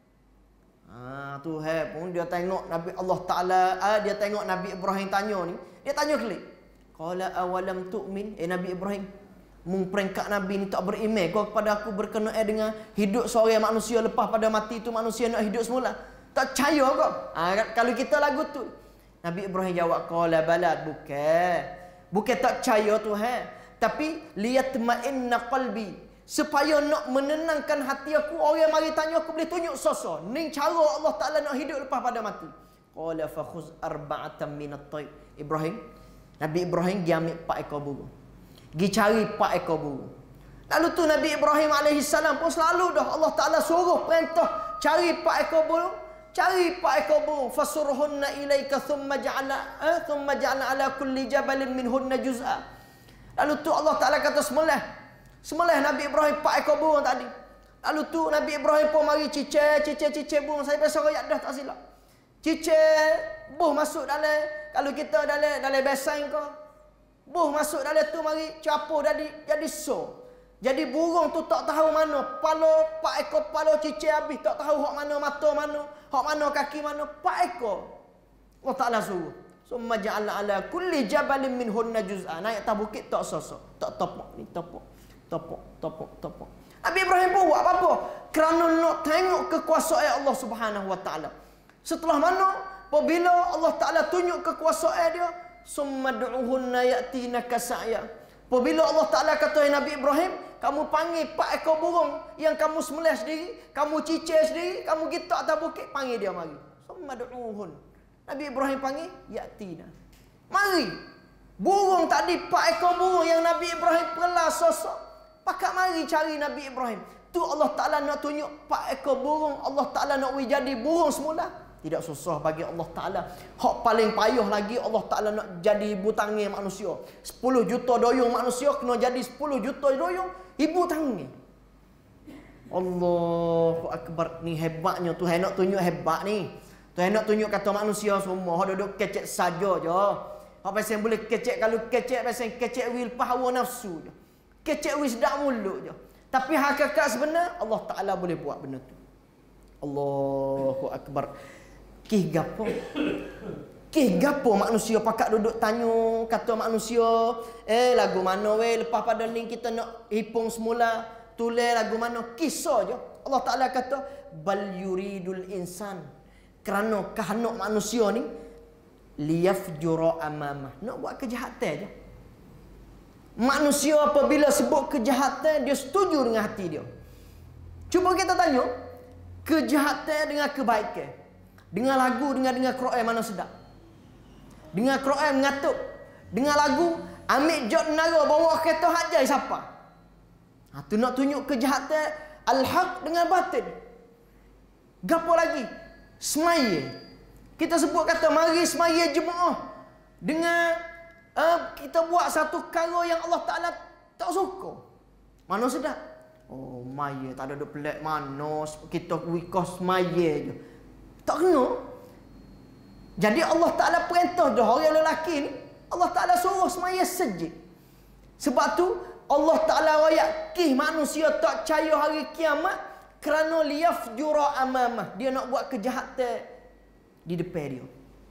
Ah, Tuhan pun dia tengok Nabi Allah Ta'ala, ah, dia tengok Nabi Ibrahim tanya ni, dia tanya klik. Qala awalam tu'min, eh Nabi Ibrahim, mung peringkat Nabi ni tak beriman kau kepada aku berkenaan dengan hidup seorang manusia lepas pada mati tu manusia nak hidup semula. Tak percaya kau. Ah, kalau kita lagu tu. Nabi Ibrahim jawab, qala balad, bukan. Bukan tak percaya Tuhan, tapi liyatma'inna qalbi, supaya nak menenangkan hati aku, orang mari tanya aku boleh tunjuk sosok. Ni cara Allah Ta'ala nak hidup lepas pada mati. Qala fakhuz arba'atan minat tayr. Ibrahim, Nabi Ibrahim dia ambil empat ekor burung. Gi cari empat ekor burung. Lalu tu Nabi Ibrahim alaihi salam pun selalu dah Allah Ta'ala suruh perintah cari empat ekor burung, cari empat ekor burung. Fasurhunna ilaika thumma ja'ala eh, thumma ja'ala ala kulli jabalin minhunna juz'a. Lalu tu Allah Ta'ala kata sembelih. Sembelih Nabi Ibrahim empat ekor burung tadi. Lalu tu Nabi Ibrahim pun mari cicir, cicir, cicir burung. Saya pasal ayat dah tak silap. Cicir, buh masuk dalam, kalau kita dalam dalam besan ke, buh masuk dalam tu mari capur jadi jadi so. Jadi burung tu tak tahu mana, pala empat ekor pala cicir habis, tak tahu hak mana mata mana, hak mana kaki mana, empat ekor. Allah Ta'ala suruh. Summa ja'alna ala kulli jabalin minhunna juz'a. Naik atas bukit tak sosok, tak topok ni topok. Topok, topok, topok. Nabi Ibrahim pun buat apa? Kerana nak tengok kekuasaan Allah Subhanahu Wa Ta'ala. Setelah mana? Apabila Allah Ta'ala tunjuk kekuasaan dia, summa du'uhunna ya'tinaka sa'ya. Apabila Allah Ta'ala kata Nabi Ibrahim, kamu panggil empat ekor burung yang kamu sembelih sendiri, kamu cicir sendiri, kamu gitak atas bukit, panggil dia mari. Summa du'uhun. Nabi Ibrahim panggil, ya'tina. Mari. Burung tadi, empat ekor burung yang Nabi Ibrahim pelah sosok. Pakat mari cari Nabi Ibrahim. Tu Allah Ta'ala nak tunjuk empat ekor burung. Allah Ta'ala nak jadi burung semula. Tidak susah bagi Allah Ta'ala. Hak paling payah lagi Allah Ta'ala nak jadi ibu tangan manusia. Sepuluh juta doyong manusia kena jadi sepuluh juta doyong ibu tangan. Allahu Akbar. Ni hebatnya Tuhan nak tunjuk hebat ni. Tuhan nak tunjuk kata manusia semua. Hak duduk kecek saja je. Hak pasal boleh kecek, kalau kecek pasal kecek will power nafsu je. Kecek wis dak mulut je. Tapi hakikat sebenar Allah Ta'ala boleh buat benda tu. Allahu Akbar. Kih gapo? Kih gapo manusia pakat duduk tanya kata manusia, eh lagu mana weh lepas pada ni kita nak hipung semula, tulis lagu mana, kisah je. Allah Ta'ala kata bal yuridul insan, kerana kehendak manusia ni liyafjura amamah, nak buat kejahatan je. Manusia apabila sebut kejahatan, dia setuju dengan hati dia. Cuba kita tanya, kejahatan dengan kebaikan, dengan lagu, dengan dengan Quran mana sedap? Dengan Quran mengatuk, dengan lagu ambil jod nara bawa kereta hajai siapa? Ha, tu nak tunjuk kejahatan al-haq dengan batin. Gapo lagi? Semaya. Kita sebut kata mari semaya jemaah. Dengan uh, kita buat satu perkara yang Allah Ta'ala tak suka. Mana sedap? Oh, maya tak ada duk pelik mana. Kita wikos maya je. Tak kena. Jadi Allah Ta'ala perintah dah orang lelaki ni. Allah Ta'ala suruh semaya sejid. Sebab tu Allah Ta'ala rakyat kih manusia tak percaya hari kiamat kerana liyafjura amamah. Dia nak buat kejahatan di depan dia.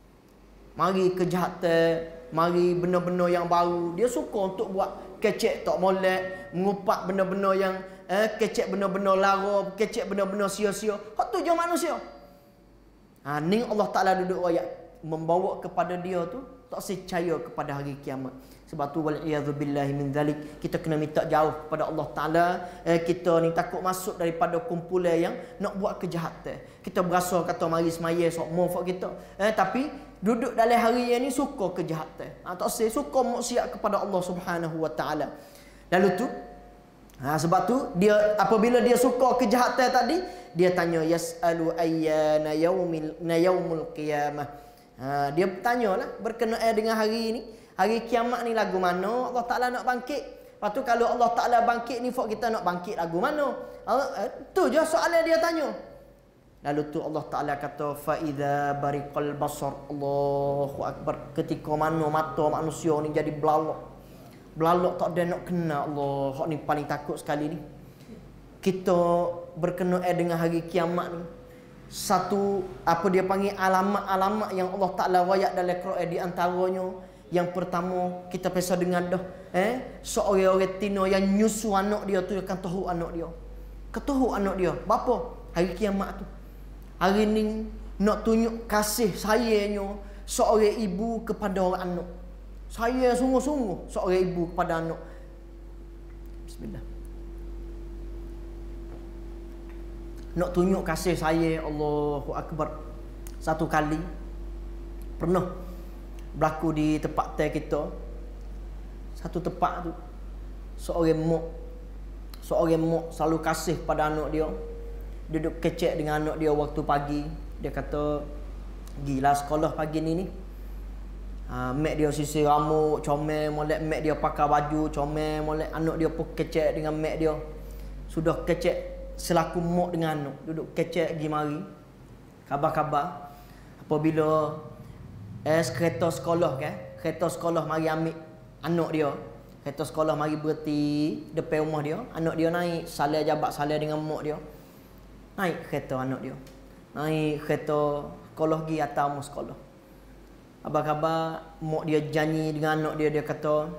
Mari kejahatan, mari benda-benda yang baru. Dia suka untuk buat kecek tak molek, mengupak benda-benda yang eh, kecek benda-benda lara, kecek benda-benda sia-sia. Hak tu je manusia. Ha, ni Allah Ta'ala duduk ayat membawa kepada dia tu tak percaya kepada hari kiamat. Sebab tu wal'iyadzubillahi min zalik, kita kena minta jauh kepada Allah Ta'ala. Eh, kita ni takut masuk daripada kumpulan yang nak buat kejahatan. Kita berasa kata mari semaya sok mau kita. Eh, tapi duduk dalam hari yang ni suka kejahatan. Ha, tak say, suka maksiat kepada Allah Subhanahu Wa Ta'ala. Lalu tu ha, sebab tu dia apabila dia suka kejahatan tadi, dia tanya yas'alu ayyana yaumil na yaumul qiyamah. Ha, dia bertanyalah berkenaan dengan hari ini. Hari kiamat ni lagu mana Allah Ta'ala nak bangkit. Lepas tu kalau Allah Ta'ala bangkit ni, fok kita nak bangkit lagu mana? Ha, tu je soalan dia tanya. Lalu tu Allah Ta'ala kata fa idza bariqal basar. Allahu akbar. Ketika mana mata manusia ni jadi belalak. Belalak tak ada nak kena. Allah, hak ni paling takut sekali ni. Kita berkenaan dengan hari kiamat ni. Satu apa dia panggil alamat-alamat yang Allah Ta'ala wayak dalam Quran, di antaranya yang pertama kita pesa dengan dah eh seorang-orang tino yang nyusu anak dia tu akan tahu anak dia. Ketahu anak dia. Bapa hari kiamat tu. Hari ni nak tunjuk kasih sayangnya seorang ibu kepada orang anak. Saya sungguh-sungguh seorang ibu kepada anak. Bismillah. Nak tunjuk kasih saya, Allahu Akbar. Satu kali pernah berlaku di tempat teh kita. Satu tempat tu seorang mak seorang mak selalu kasih pada anak dia. Dia duduk kecek dengan anak dia waktu pagi. Dia kata, gila sekolah pagi ni ni. Ha, mak dia sisir rambut, comel molek, mak dia pakai baju, comel molek, anak dia pun kecek dengan mak dia. Sudah kecek selaku mak dengan anak, duduk kecek pergi mari. Khabar-khabar apabila eh kereta sekolah kan, kereta sekolah mari ambil anak dia. Kereta sekolah mari berhenti depan rumah dia, anak dia naik, salam jabat salam dengan mak dia. Naik kereta anak dia. Naik kereta sekolah pergi atas rumah sekolah. Khabar-khabar mak dia janji dengan anak dia, dia kata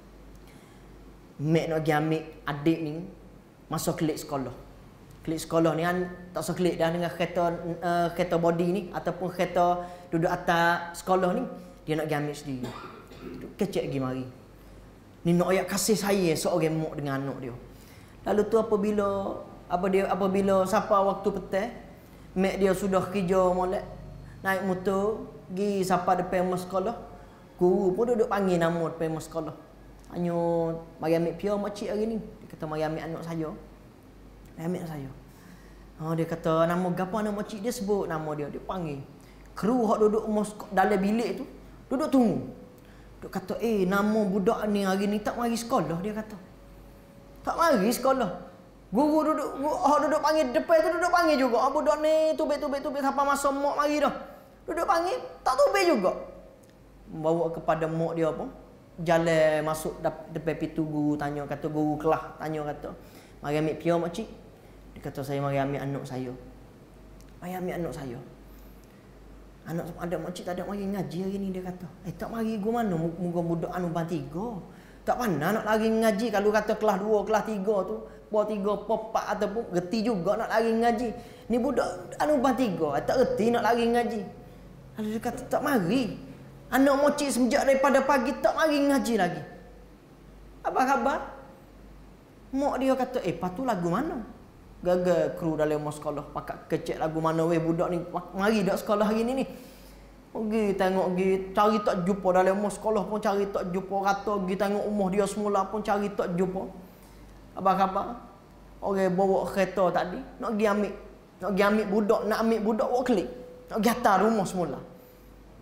mak nak pergi ambil adik ni masuk kelik sekolah. Kelik sekolah ni kan tak usah kelik dah dengan kereta uh, kereta body ni ataupun kereta duduk atas sekolah ni, dia nak pergi ambil sendiri. Duduk kecek pergi mari. Ni nak ayat kasih saya seorang mak dengan anak dia. Lalu tu apabila apa dia apabila siapa waktu petang, mak dia sudah kerja molek, naik motor pergi siapa depan rumah sekolah. Guru pun duduk panggil nama depan rumah sekolah. Tanya, mari ambil pia makcik hari ni. Dia kata mari ambil anak saya. Mari ambil anak saya. Oh, dia kata nama gapo nama makcik, dia sebut nama dia, dia panggil. Kru hak duduk dalam bilik tu duduk tunggu. Duduk kata, "Eh, nama budak ni hari ni tak mari sekolah," dia kata. Tak mari sekolah. Guru duduk hak duduk panggil depan tu duduk panggil juga. Ah, budak ni tubik-tubik-tubik siapa masa mak mari dah. Duduk panggil, tak tubik juga. Bawa kepada mak dia pun. Jalan masuk depan pintu guru, tanya kata guru kelas, tanya kata, "Mari ambil pia makcik?" Dia kata, "Saya mari ambil anak saya." "Mari ambil anak saya." Anak ada makcik tak ada mari ngaji hari ni, dia kata. "Eh, tak mari gua mana muka budak anu ban tiga. Tak pandai nak lari ngaji kalau kata kelas dua, kelas tiga tu, po tiga, po empat ataupun reti juga nak lari ngaji. Ni budak anu ban tiga, tak reti nak lari ngaji." Lalu dia kata, "Tak mari. Anak makcik semenjak daripada pagi tak mari ngaji lagi." Apa khabar? Mak dia kata, "Eh, patu lagu mana?" Gagal kru dalam rumah sekolah pakak kecek lagu mana weh budak ni mari dak sekolah hari ni ni. Pergi tengok pergi cari tak jumpa dalam rumah sekolah pun cari tak jumpa, rata pergi tengok rumah dia semula pun cari tak jumpa. Apa khabar? Orang bawa kereta tadi nak pergi ambil nak pergi ambil budak, nak ambil budak buat klik. Nak pergi atas rumah semula.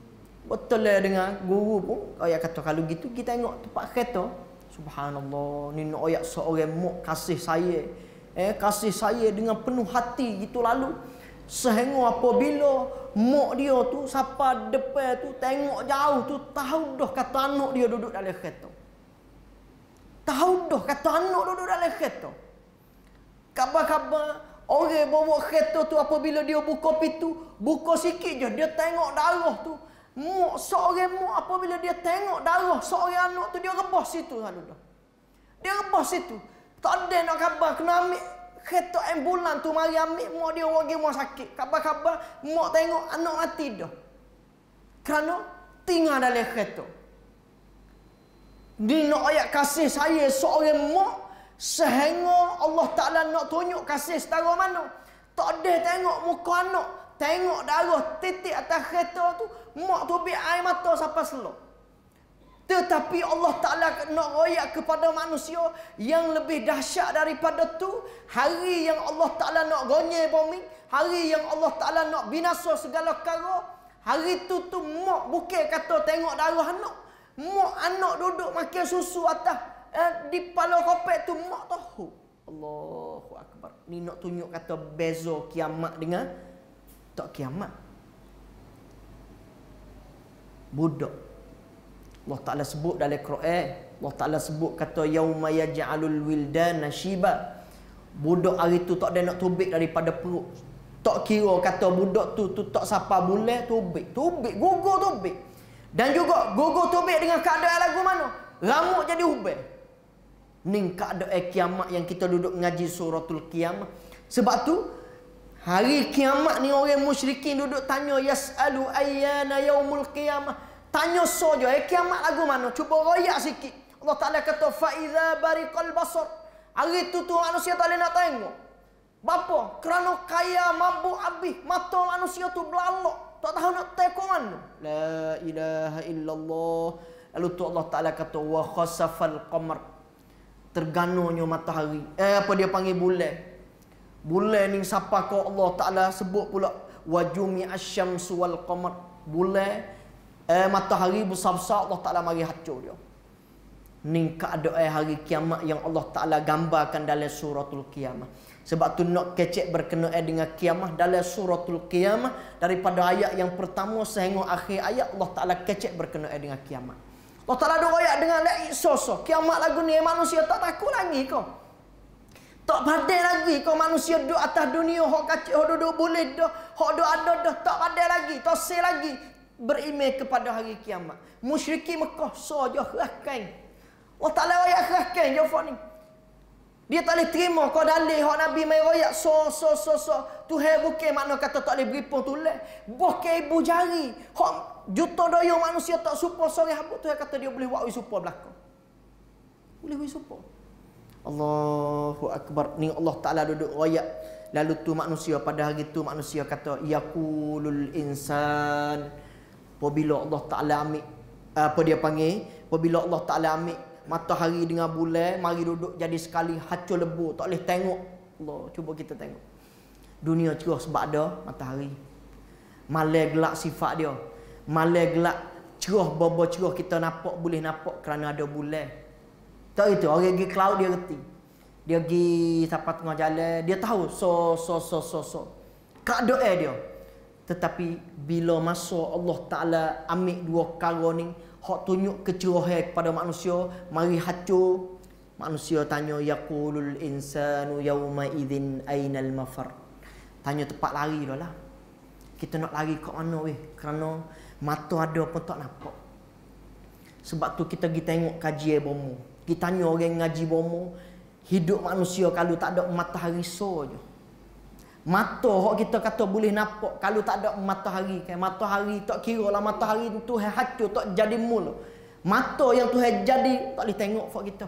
Betul lah dengan guru pun. Ayat kata kalau gitu kita tengok tempat kereta. Subhanallah. Ni nak ayat seorang mak kasih saya. Eh kasih saya dengan penuh hati gitu lalu. Sehingga apabila mak dia tu siapa depan tu tengok jauh tu tahu dah kata anak dia duduk dalam kereta. Tahu dah kata anak duduk dalam kereta. Khabar-khabar orang bawa kereta tu apabila dia buka pintu, buka sikit je dia tengok darah tu. Mak seorang mak apabila dia tengok darah seorang anak tu dia rebah situ lalu dah. Dia rebah situ. Tak ada nak khabar kena ambil kereta ambulan tu mari ambil mak dia orang rumah sakit. Khabar-khabar mak tengok anak mati dah. Kerana tinggal dalam kereta. Di nak ayat kasih saya seorang mak sehingga Allah Ta'ala nak tunjuk kasih setara mana. Tak ada tengok muka anak. Tengok darah titik atas kereta tu. Mak tu biar air mata sampai selok. Tetapi Allah Ta'ala nak royak kepada manusia yang lebih dahsyat daripada tu. Hari yang Allah Ta'ala nak gonyel bumi. Hari yang Allah Ta'ala nak binasa segala perkara. Hari tu tu mak bukan kata tengok darah anak. Mak anak duduk makan susu atas. Eh, di kepala kopek tu mak tahu. Allahu Akbar. Ni nak tunjuk kata beza kiamat dengan tak kiamat. Budak. Allah Ta'ala sebut dalam Quran. Allah Ta'ala sebut kata yauma yaj'alul wildana shiba. Budak hari tu tak ada nak tubik daripada perut. Tak kira kata budak tu tu tak siapa boleh tubik. Tubik, gugur tubik. Dan juga gugur tubik dengan keadaan lagu mana? Rambut jadi ubah. Ni keadaan kiamat yang kita duduk ngaji suratul Qiyamah. Sebab tu hari kiamat ni orang musyrikin duduk tanya yas'alu ayyana yaumul qiyamah. Tanya saja eh kiamat lagu mana? Cuba royak sikit. Allah Taala kata fa iza bariqal basar. Hari tu tu manusia tak boleh nak tengok. Bapa? Kerana kaya mabuk habis, mata manusia tu belalak, tak tahu nak tengok mana. La ilaha illallah. Lalu tu Allah Taala kata wa khasafal qamar. Terganunya matahari. Eh apa dia panggil bulan? Bulan ni siapa kau Allah Ta'ala sebut pula wa jumi'asy syamsu wal qamar. Bulan eh, matahari besar-besar Allah Ta'ala mari hancur dia. Ni keadaan hari kiamat yang Allah Ta'ala gambarkan dalam suratul Qiyamah. Sebab tu nak kecek berkenaan dengan kiamat dalam suratul Qiyamah daripada ayat yang pertama sehingga akhir ayat Allah Ta'ala kecek berkenaan dengan kiamat. Allah Ta'ala ada ayat dengan lain sosok. Kiamat lagu ni manusia tak takut lagi kau. Tak padai lagi kau manusia duduk atas dunia hok kacik hok duduk boleh dah hok duduk ada dah tak padai lagi tak say lagi beriman kepada hari kiamat. Musyrikin Mekah saja kherakan. Allah Taala royak kherakan Jafar ni. Dia tak boleh terima kau dalil hok Nabi mai royak so so so so Tuhan bukan makna kata tak boleh beripun tulis. Bukan ibu jari. Hok juta daya manusia tak supa sore habuk Tuhan kata dia boleh buat wi supa belakang. Boleh wi supa. Allahu Akbar. Ni Allah Ta'ala duduk royak. Lalu tu manusia pada hari tu manusia kata yaqulul insan. Apabila Allah Ta'ala ambil apa dia panggil? Apabila Allah Ta'ala ambil matahari dengan bulan mari duduk jadi sekali hancur lebur tak boleh tengok. Allah cuba kita tengok. Dunia cerah sebab ada matahari. Malam gelap sifat dia. Malam gelap cerah bobo cerah kita nampak boleh nampak kerana ada bulan. Tak itu, orang pergi cloud dia reti. Dia pergi sampai tengah jalan, dia tahu so so so so so. Keadaan dia. Tetapi bila masa Allah Ta'ala ambil dua perkara ni, hak tunjuk kecerahan kepada manusia, mari hancur. Manusia tanya yaqulul insanu yauma idzin ainal mafar. Tanya tempat lari dah lah. Kita nak lari kat mana weh? Kerana mata ada pun tak nampak. Sebab tu kita pergi tengok kajian bomo. Kita tanya orang ngaji bomo, hidup manusia kalau tak ada matahari so je. Mata hok kita kata boleh nampak kalau tak ada matahari kan. Matahari tak kira lah matahari tu hancur tak jadi mula. Mata yang Tuhan jadi tak boleh tengok hok kita.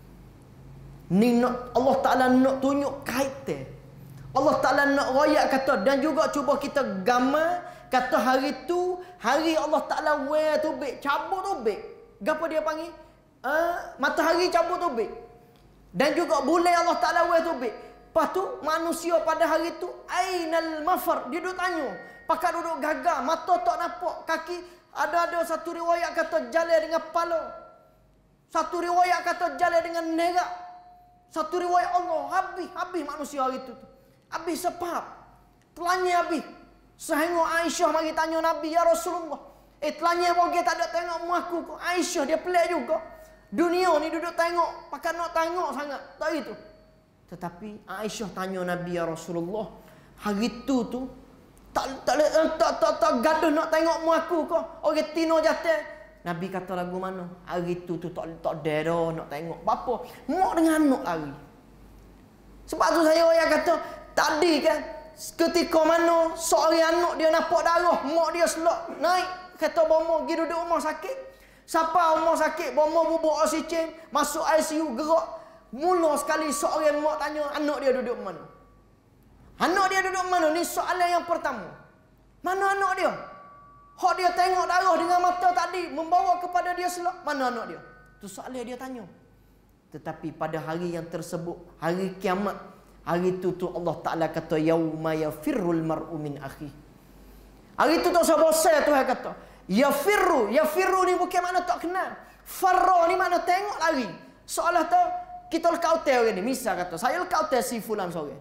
Ni nak Allah Taala nak tunjuk kaitan. Allah Taala nak royak kata dan juga cuba kita gambar kata hari tu hari Allah Taala wear tubik cabut tubik. Gapo dia panggil? Uh, matahari cabut tubik. Dan juga bulan Allah Ta'ala wear tubik. Lepas tu manusia pada hari tu ainal mafar. Dia duduk tanya. Pakat duduk gagah. Mata tak nampak. Kaki Ada-ada satu riwayat kata jalan dengan pala. Satu riwayat kata jalan dengan nerak. Satu riwayat Allah habis habis manusia hari itu. Habis sebab telanya habis. Sehingga Aisyah mari tanya Nabi, ya Rasulullah, eh telanya bagi tak ada tengok muka aku. Aisyah dia pelik juga. Dunia ni duduk tengok, pakai nak tengok sangat. Tak gitu. Tetapi Aisyah tanya Nabi, ya Rasulullah, hari itu tu tak tak tak tak, tak gaduh nak tengok muka aku kau. Orang tino jatuh. Nabi kata lagu mana? Hari itu tu tak tak dera nak tengok. Apa? Mak dengan anak lari. Sebab tu saya yang kata tadi kan ketika mana seorang anak dia nampak darah, mak dia selok naik kata bomo pergi duduk rumah sakit. Siapa rumah sakit bomo bubuk oksigen, masuk I C U gerak. Mula sekali seorang mak tanya anak dia duduk mana. Anak dia duduk mana? Ni soalan yang pertama. Mana anak dia? Hak dia tengok darah dengan mata tadi membawa kepada dia selok. Mana anak dia? Tu soalan dia tanya. Tetapi pada hari yang tersebut, hari kiamat, hari itu tu Allah Ta'ala kata yauma yafirrul mar'u min akhi. Hari itu tak usah bosan Tuhan kata. Yafirru, yafirru ni bukan makna tak kenal. Farra ni makna tengok lari. Seolah tu kita lekat hotel orang ni. Misal kata, saya lekat hotel si fulan seorang.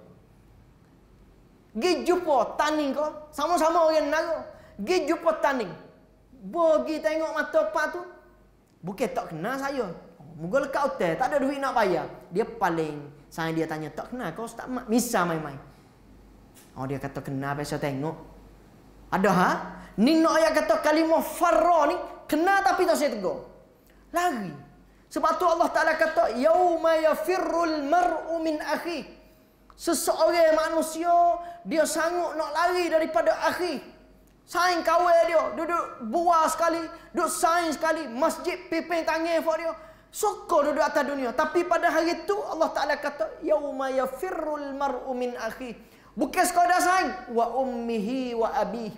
Gi jumpa taning kau, sama-sama orang nara. Gi jumpa taning. Bagi tengok mata pak tu. Bukan tak kenal saya. Moga lekat hotel, tak ada duit nak bayar. Dia paling, saya dia tanya, tak kenal kau tak mak. Misal main-main. Oh dia kata kenal, biasa tengok. Ada ha? Ni nak ayat kata kalimah farra ni, kenal tapi tak saya tegur. Lari. Sebab tu Allah Ta'ala kata, yauma yafirrul mar'u min akhi. Seseorang manusia, dia sanggup nak lari daripada akhi. Saing kawan dia, duduk buah sekali, duduk saing sekali, masjid piping tangan for dia. Suka duduk atas dunia. Tapi pada hari itu Allah Ta'ala kata, yauma yafirrul mar'u min akhi. Bukan sekadar saing, wa ummihi wa abih.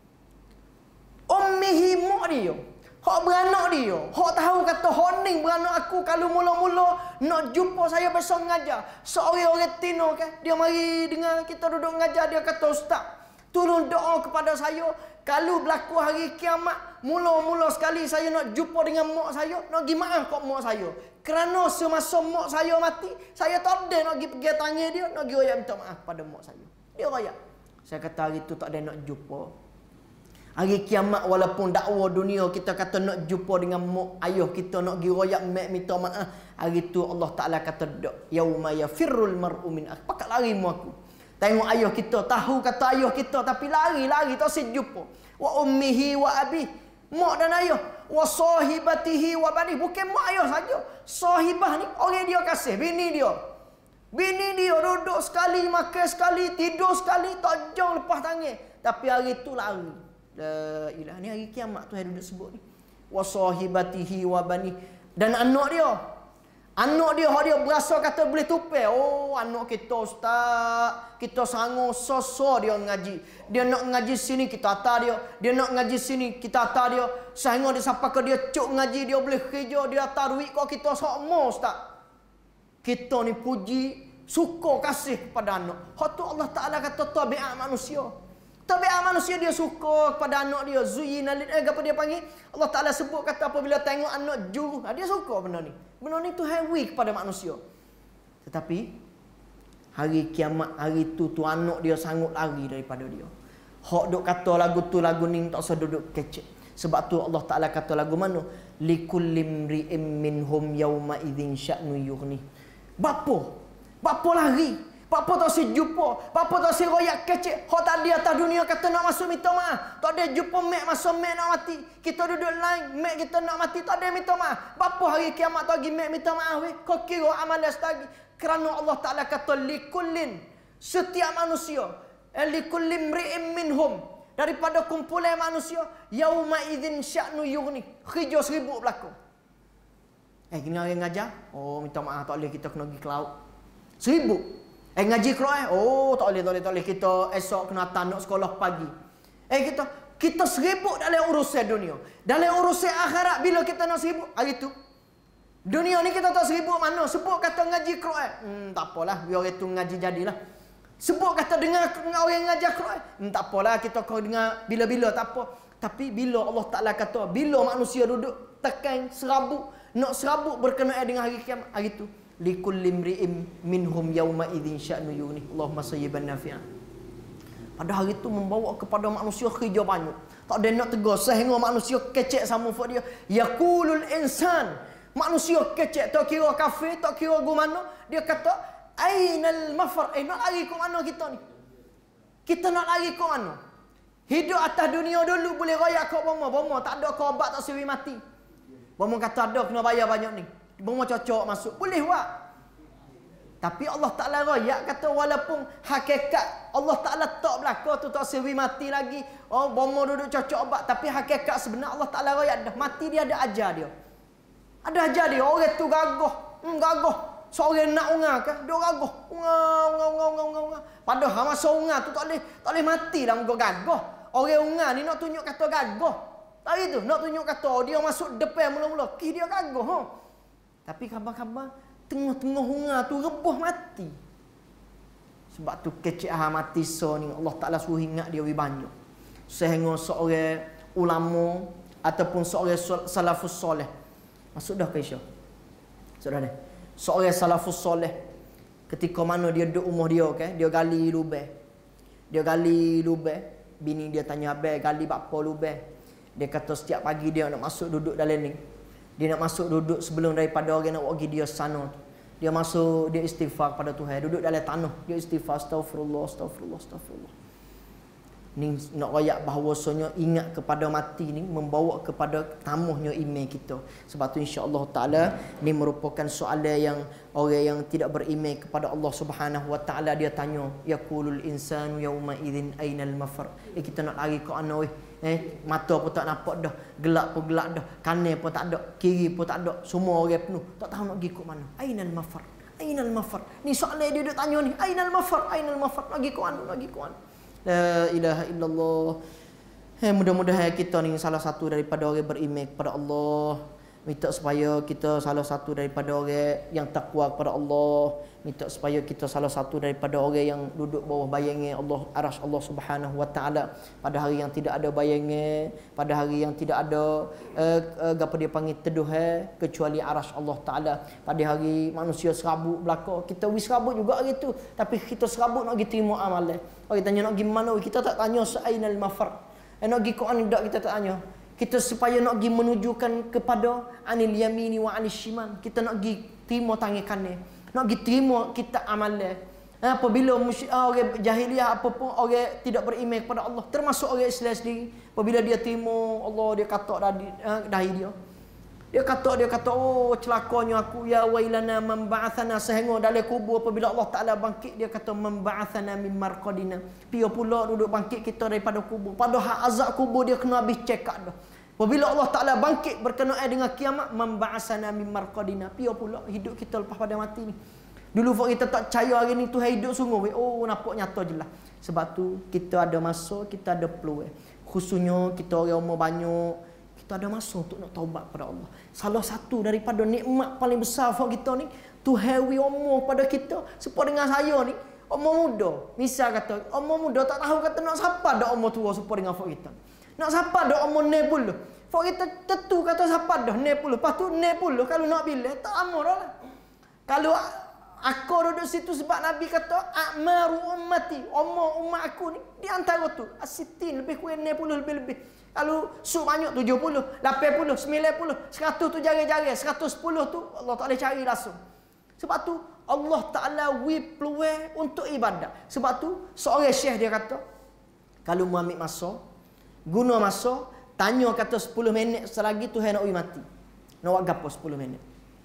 Ummihi mak dia. Hak beranak dia. Hak tahu kata honing beranak aku kalau mula-mula nak jumpa saya besok mengajar. Seorang orang tino kan, dia mari dengar kita duduk mengajar, dia kata ustaz, tolong doa kepada saya kalau berlaku hari kiamat, mula-mula sekali saya nak jumpa dengan mak saya, nak pergi maaf kat mak saya. Kerana semasa mak saya mati, saya tak ada nak pergi pegang tangan dia, nak pergi royak minta maaf pada mak saya. Dia royak. Saya kata hari tu tak ada nak jumpa. Hari kiamat walaupun dakwa dunia kita kata nak jumpa dengan mak ayah kita, nak pergi royak mak minta maaf. Hari tu Allah Ta'ala kata yauma yafirrul mar'u min akhi. Pakat lari mak aku. Tengok ayah kita, tahu kata ayah kita tapi lari-lari tak si jumpa. Wa ummihi wa abi. Mak dan ayah. Wa sahibatihi wa bani. Bukan mak ayah saja. Sahibah ni orang dia kasih, bini dia. Bini dia duduk sekali, makan sekali, tidur sekali, tak jauh lepas tangan. Tapi hari tu lari. La ilaha, ni hari kiamat tu yang duduk sebut ni. Wa sahibatihi wa bani. Dan anak dia. Anak dia, dia berasa kata boleh tupai. Oh, anak kita ustaz. Kita sanggup sosok dia ngaji. Dia nak ngaji sini, kita atar dia. Dia nak ngaji sini, kita atar dia. Sehingga dia sampai ke dia cuk ngaji, dia boleh kerja, dia atar duit kau kita sama ustaz. Kita ni puji, suka kasih kepada anak. Hak tu Allah Ta'ala kata tabiat manusia. Tabiat manusia dia suka kepada anak dia. Zuyina lil eh apa dia panggil? Allah Taala sebut kata apabila tengok anak juru, dia suka benda ni. Benda ni tu hawi kepada manusia. Tetapi hari kiamat hari tu tu anak dia sanggup lari daripada dia. Hak duk kata lagu tu lagu ni tak usah duduk kecek. Sebab tu Allah Taala kata lagu mana? Likullim ri'im minhum yawma idzin sya'nu yughni. Bapa, bapa lari. Bapa tak si jumpa, bapa tak si royak kecil. Hak tadi atas dunia kata nak masuk minta maaf. Tak ada jumpa mek masuk mek nak mati. Kita duduk lain, mek kita nak mati tak ada minta maaf. Bapa hari kiamat tak pergi mek minta maaf weh. Kau kira amalan setagi. Kerana Allah Ta'ala kata likullin, setiap manusia, likullim ri'im minhum, daripada kumpulan manusia, yauma idzin sya'nu yughni. Hijau seribu berlaku. Eh, kini orang ngajar, oh minta maaf tak boleh kita kena pergi ke laut. Seribu. Eh ngaji Quran, oh tak boleh, tak boleh, tak boleh. Kita esok kena datang nak sekolah pagi. Eh kita kita seribut dalam urusan dunia. Dalam urusan akhirat bila kita nak seribut hari tu. Dunia ni kita tak seribut mana? Sebut kata ngaji Quran. Hmm tak apalah, biar orang tu ngaji jadilah. Sebut kata dengar orang ngajar Quran. Hmm tak apalah, kita kau dengar bila-bila tak apa. Tapi bila Allah Ta'ala kata, bila manusia duduk tekan serabut, nak serabut berkenaan dengan hari kiamat, hari tu likulli imri'in minhum yawma idzin sya'nu yughni. Allahumma sayyiban nafi'an. Pada hari tu membawa kepada manusia kerja banyak. Tak ada nak tegur sehingga manusia kecek sama for dia. Yaqulul insan. Manusia kecek, tak kira kafir, tak kira go mana, dia kata ainal mafar. Eh, nak lari ke mana kita ni? Kita nak lari ke mana? Hidup atas dunia dulu boleh royak kau bomo, bomo tak ada kau obat tak siwi mati. Bomo kata ada kena bayar banyak ni. Bomo cocok masuk. Boleh buat. Tapi Allah Ta'ala royak kata walaupun hakikat Allah Ta'ala tak belaka tu tak siwi mati lagi. Oh, bomo duduk cocok obat, tapi hakikat sebenar Allah Ta'ala royak dah. Mati dia ada ajar dia. Ada ajar dia. Orang tu gagah. Hmm, gagah. Seorang nak ungar ke? Dia gagah. Ungar, ungar, ungar, ungar, ungar. Padahal masa ungar tu tak boleh, tak boleh mati lah ungar gagah. Orang ungar ni nak tunjuk kata gagah. Tak gitu. Nak tunjuk kata oh, dia masuk depan mula-mula. Kih dia gagah. Huh? Tapi khabar-khabar tengah-tengah ungar tu rebuh mati. Sebab tu kecik aha mati so ni Allah Ta'ala suruh ingat dia lebih banyak. Sehingga seorang ulama ataupun seorang salafus soleh. Masuk dah ke Isya? Masuk dah dah. Seorang salafus soleh ketika mana dia duduk rumah dia, okay? Dia gali lubang. Dia gali lubang. Bini dia tanya abang gali apa lubang. Dia kata setiap pagi dia nak masuk duduk dalam ni. Dia nak masuk duduk sebelum daripada orang nak pergi dia sana. Dia masuk, dia istighfar pada Tuhan. Duduk dalam tanah, dia istighfar astagfirullah, astagfirullah, astagfirullah. Ni nak royak bahawasanya ingat kepada mati ni membawa kepada tamuhnya iman kita. Sebab tu insya-Allah Taala ni merupakan soalan yang orang yang tidak beriman kepada Allah Subhanahu Wa Taala dia tanya, yaqulul insanu yauma idzin ainal mafar. Eh kita nak lari ke mana weh? Eh mata pun tak nampak dah, gelap pun gelap dah, kanan pun tak ada, kiri pun tak ada, semua orang penuh. Tak tahu nak pergi ke mana. Ainal mafar? Ainal mafar? Ni soalan dia duk tanya ni, ainal mafar? Ainal mafar? Lagi ke mana? Lagi ke mana? La ilaha illallah. Hey, mudah-mudahan kita ni salah satu daripada orang beriman kepada Allah. Minta supaya kita salah satu daripada orang yang takwa kepada Allah. Minta supaya kita salah satu daripada orang yang duduk bawah bayangan Allah, arasy Allah Subhanahu Wa Taala pada hari yang tidak ada bayangan, pada hari yang tidak ada uh, uh, apa dia panggil teduh kecuali arasy Allah Taala. Pada hari manusia serabut belaka, kita wis serabut juga hari tu, tapi kita serabut nak pergi terima amalan. Orang tanya nak pergi mana, kita tak tanya sa'ainal mafar. Eh, nak pergi ke mana dak, kita tak tanya. Kita supaya nak pergi menujukan kepada anil yamini wa anil shiman. Kita nak pergi terima tangan kanan. Nak pergi terima kita amalan. Apabila orang jahiliah apapun orang tidak beriman kepada Allah, termasuk orang Islam sendiri, apabila dia terima Allah, dia kata dahi, dahi dia. Dia kata dia kata oh celakanya aku, ya wailana man ba'athana, sehingga dalam kubur apabila Allah Taala bangkit dia kata man ba'athana min marqadina. Dia pula duduk bangkit kita daripada kubur. Padahal azab kubur dia kena habis cekak dah. Apabila Allah Taala bangkit berkenaan dengan kiamat, man ba'athana min marqadina. Dia pula hidup kita lepas pada mati ni. Dulu kita tak percaya hari ni Tuhan hidup sungguh. Oh nampak nyata jelas. Sebab tu kita ada masa, kita ada peluang. Khususnya kita orang umur banyak, kita ada masa untuk nak taubat pada Allah. Salah satu daripada nikmat paling besar for kita ni, Tuhan wi umur pada kita seperti dengan saya ni, umur muda. Misal kata, umur muda tak tahu kata nak siapa dah umur tua seperti dengan for kita. Nak siapa dah umur enam puluh. For kita tentu kata siapa dah enam puluh. Lepas tu enam puluh kalau nak bila tak umur lah. Kalau aku duduk situ sebab Nabi kata a'maru ummati, umur umat aku ni di antara tu asitin, lebih kurang enam puluh lebih-lebih. Kalau su banyak tujuh puluh, lapan puluh, sembilan puluh, seratus tu jari-jari, seratus sepuluh tu Allah tak boleh cari langsung. Sebab tu Allah Ta'ala wi peluang untuk ibadat. Sebab tu seorang syekh dia kata, kalau mu ambil masa, guna masa, tanya kata sepuluh minit selagi Tuhan nak wi mati. Nak buat gapo sepuluh minit?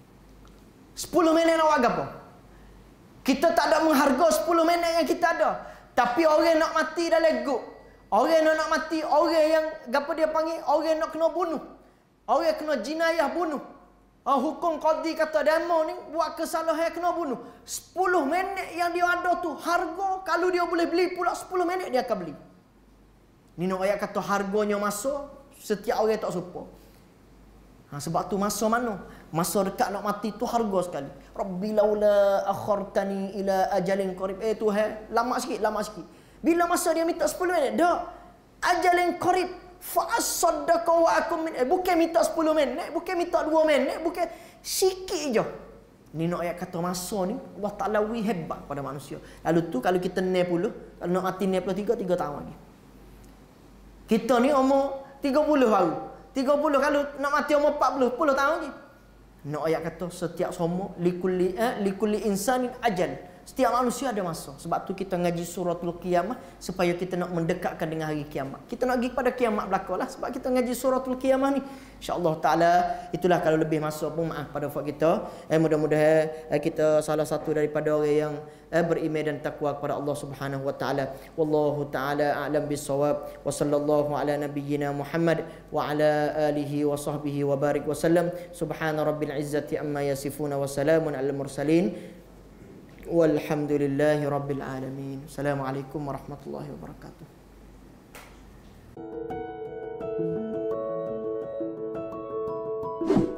sepuluh minit nak buat gapo? Kita tak ada menghargai sepuluh minit yang kita ada. Tapi orang nak mati dah legok. Orang nak nak mati, orang yang apa dia panggil, orang nak kena bunuh. Orang kena jinayah bunuh. Ah, hukum qadi kata demo ni buat kesalahan kena bunuh. sepuluh minit yang dia ada tu harga, kalau dia boleh beli pula sepuluh minit dia akan beli. Ni nak ayat kata harganya masa setiap orang tak serupa. Ha, sebab tu masa mana? Masa dekat nak mati tu harga sekali. Rabbi laula akhartani ila ajalin qarib. Eh Tuhan, lama sikit, lama sikit. Bila masa dia minta sepuluh minit, dah. Ajalin qarib, Fa asaddaqa wa akum min, eh, bukan minta sepuluh minit, bukan minta dua minit, bukan sikit je. Ni nak ayat kata masa ni Allah Taala wi hebat pada manusia. Lalu tu kalau kita enam puluh, kalau nak mati enam puluh tiga, tiga tahun lagi. Kita ni umur tiga puluh baru. tiga puluh kalau nak mati umur empat puluh, sepuluh tahun lagi. Nak ayat kata setiap semua likulli eh, likulli insanin ajal. Setiap manusia ada masa. Sebab tu kita ngaji suratul qiyamah supaya kita nak mendekatkan dengan hari kiamat. Kita nak pergi pada kiamat belaka lah sebab kita ngaji suratul qiyamah ni. Insya-Allah taala itulah kalau lebih masa pun maaf pada fak kita. Eh mudah-mudahan eh, kita salah satu daripada orang yang eh, beriman dan takwa kepada Allah Subhanahu wa taala. Wallahu taala a'lam bis-shawab. Wa sallallahu ala nabiyyina Muhammad wa ala alihi wa sahbihi wa barik wa sallam. Subhana rabbil izzati amma yasifuna wa salamun alal mursalin. Walhamdulillahi rabbil alamin. Assalamualaikum warahmatullahi wabarakatuh.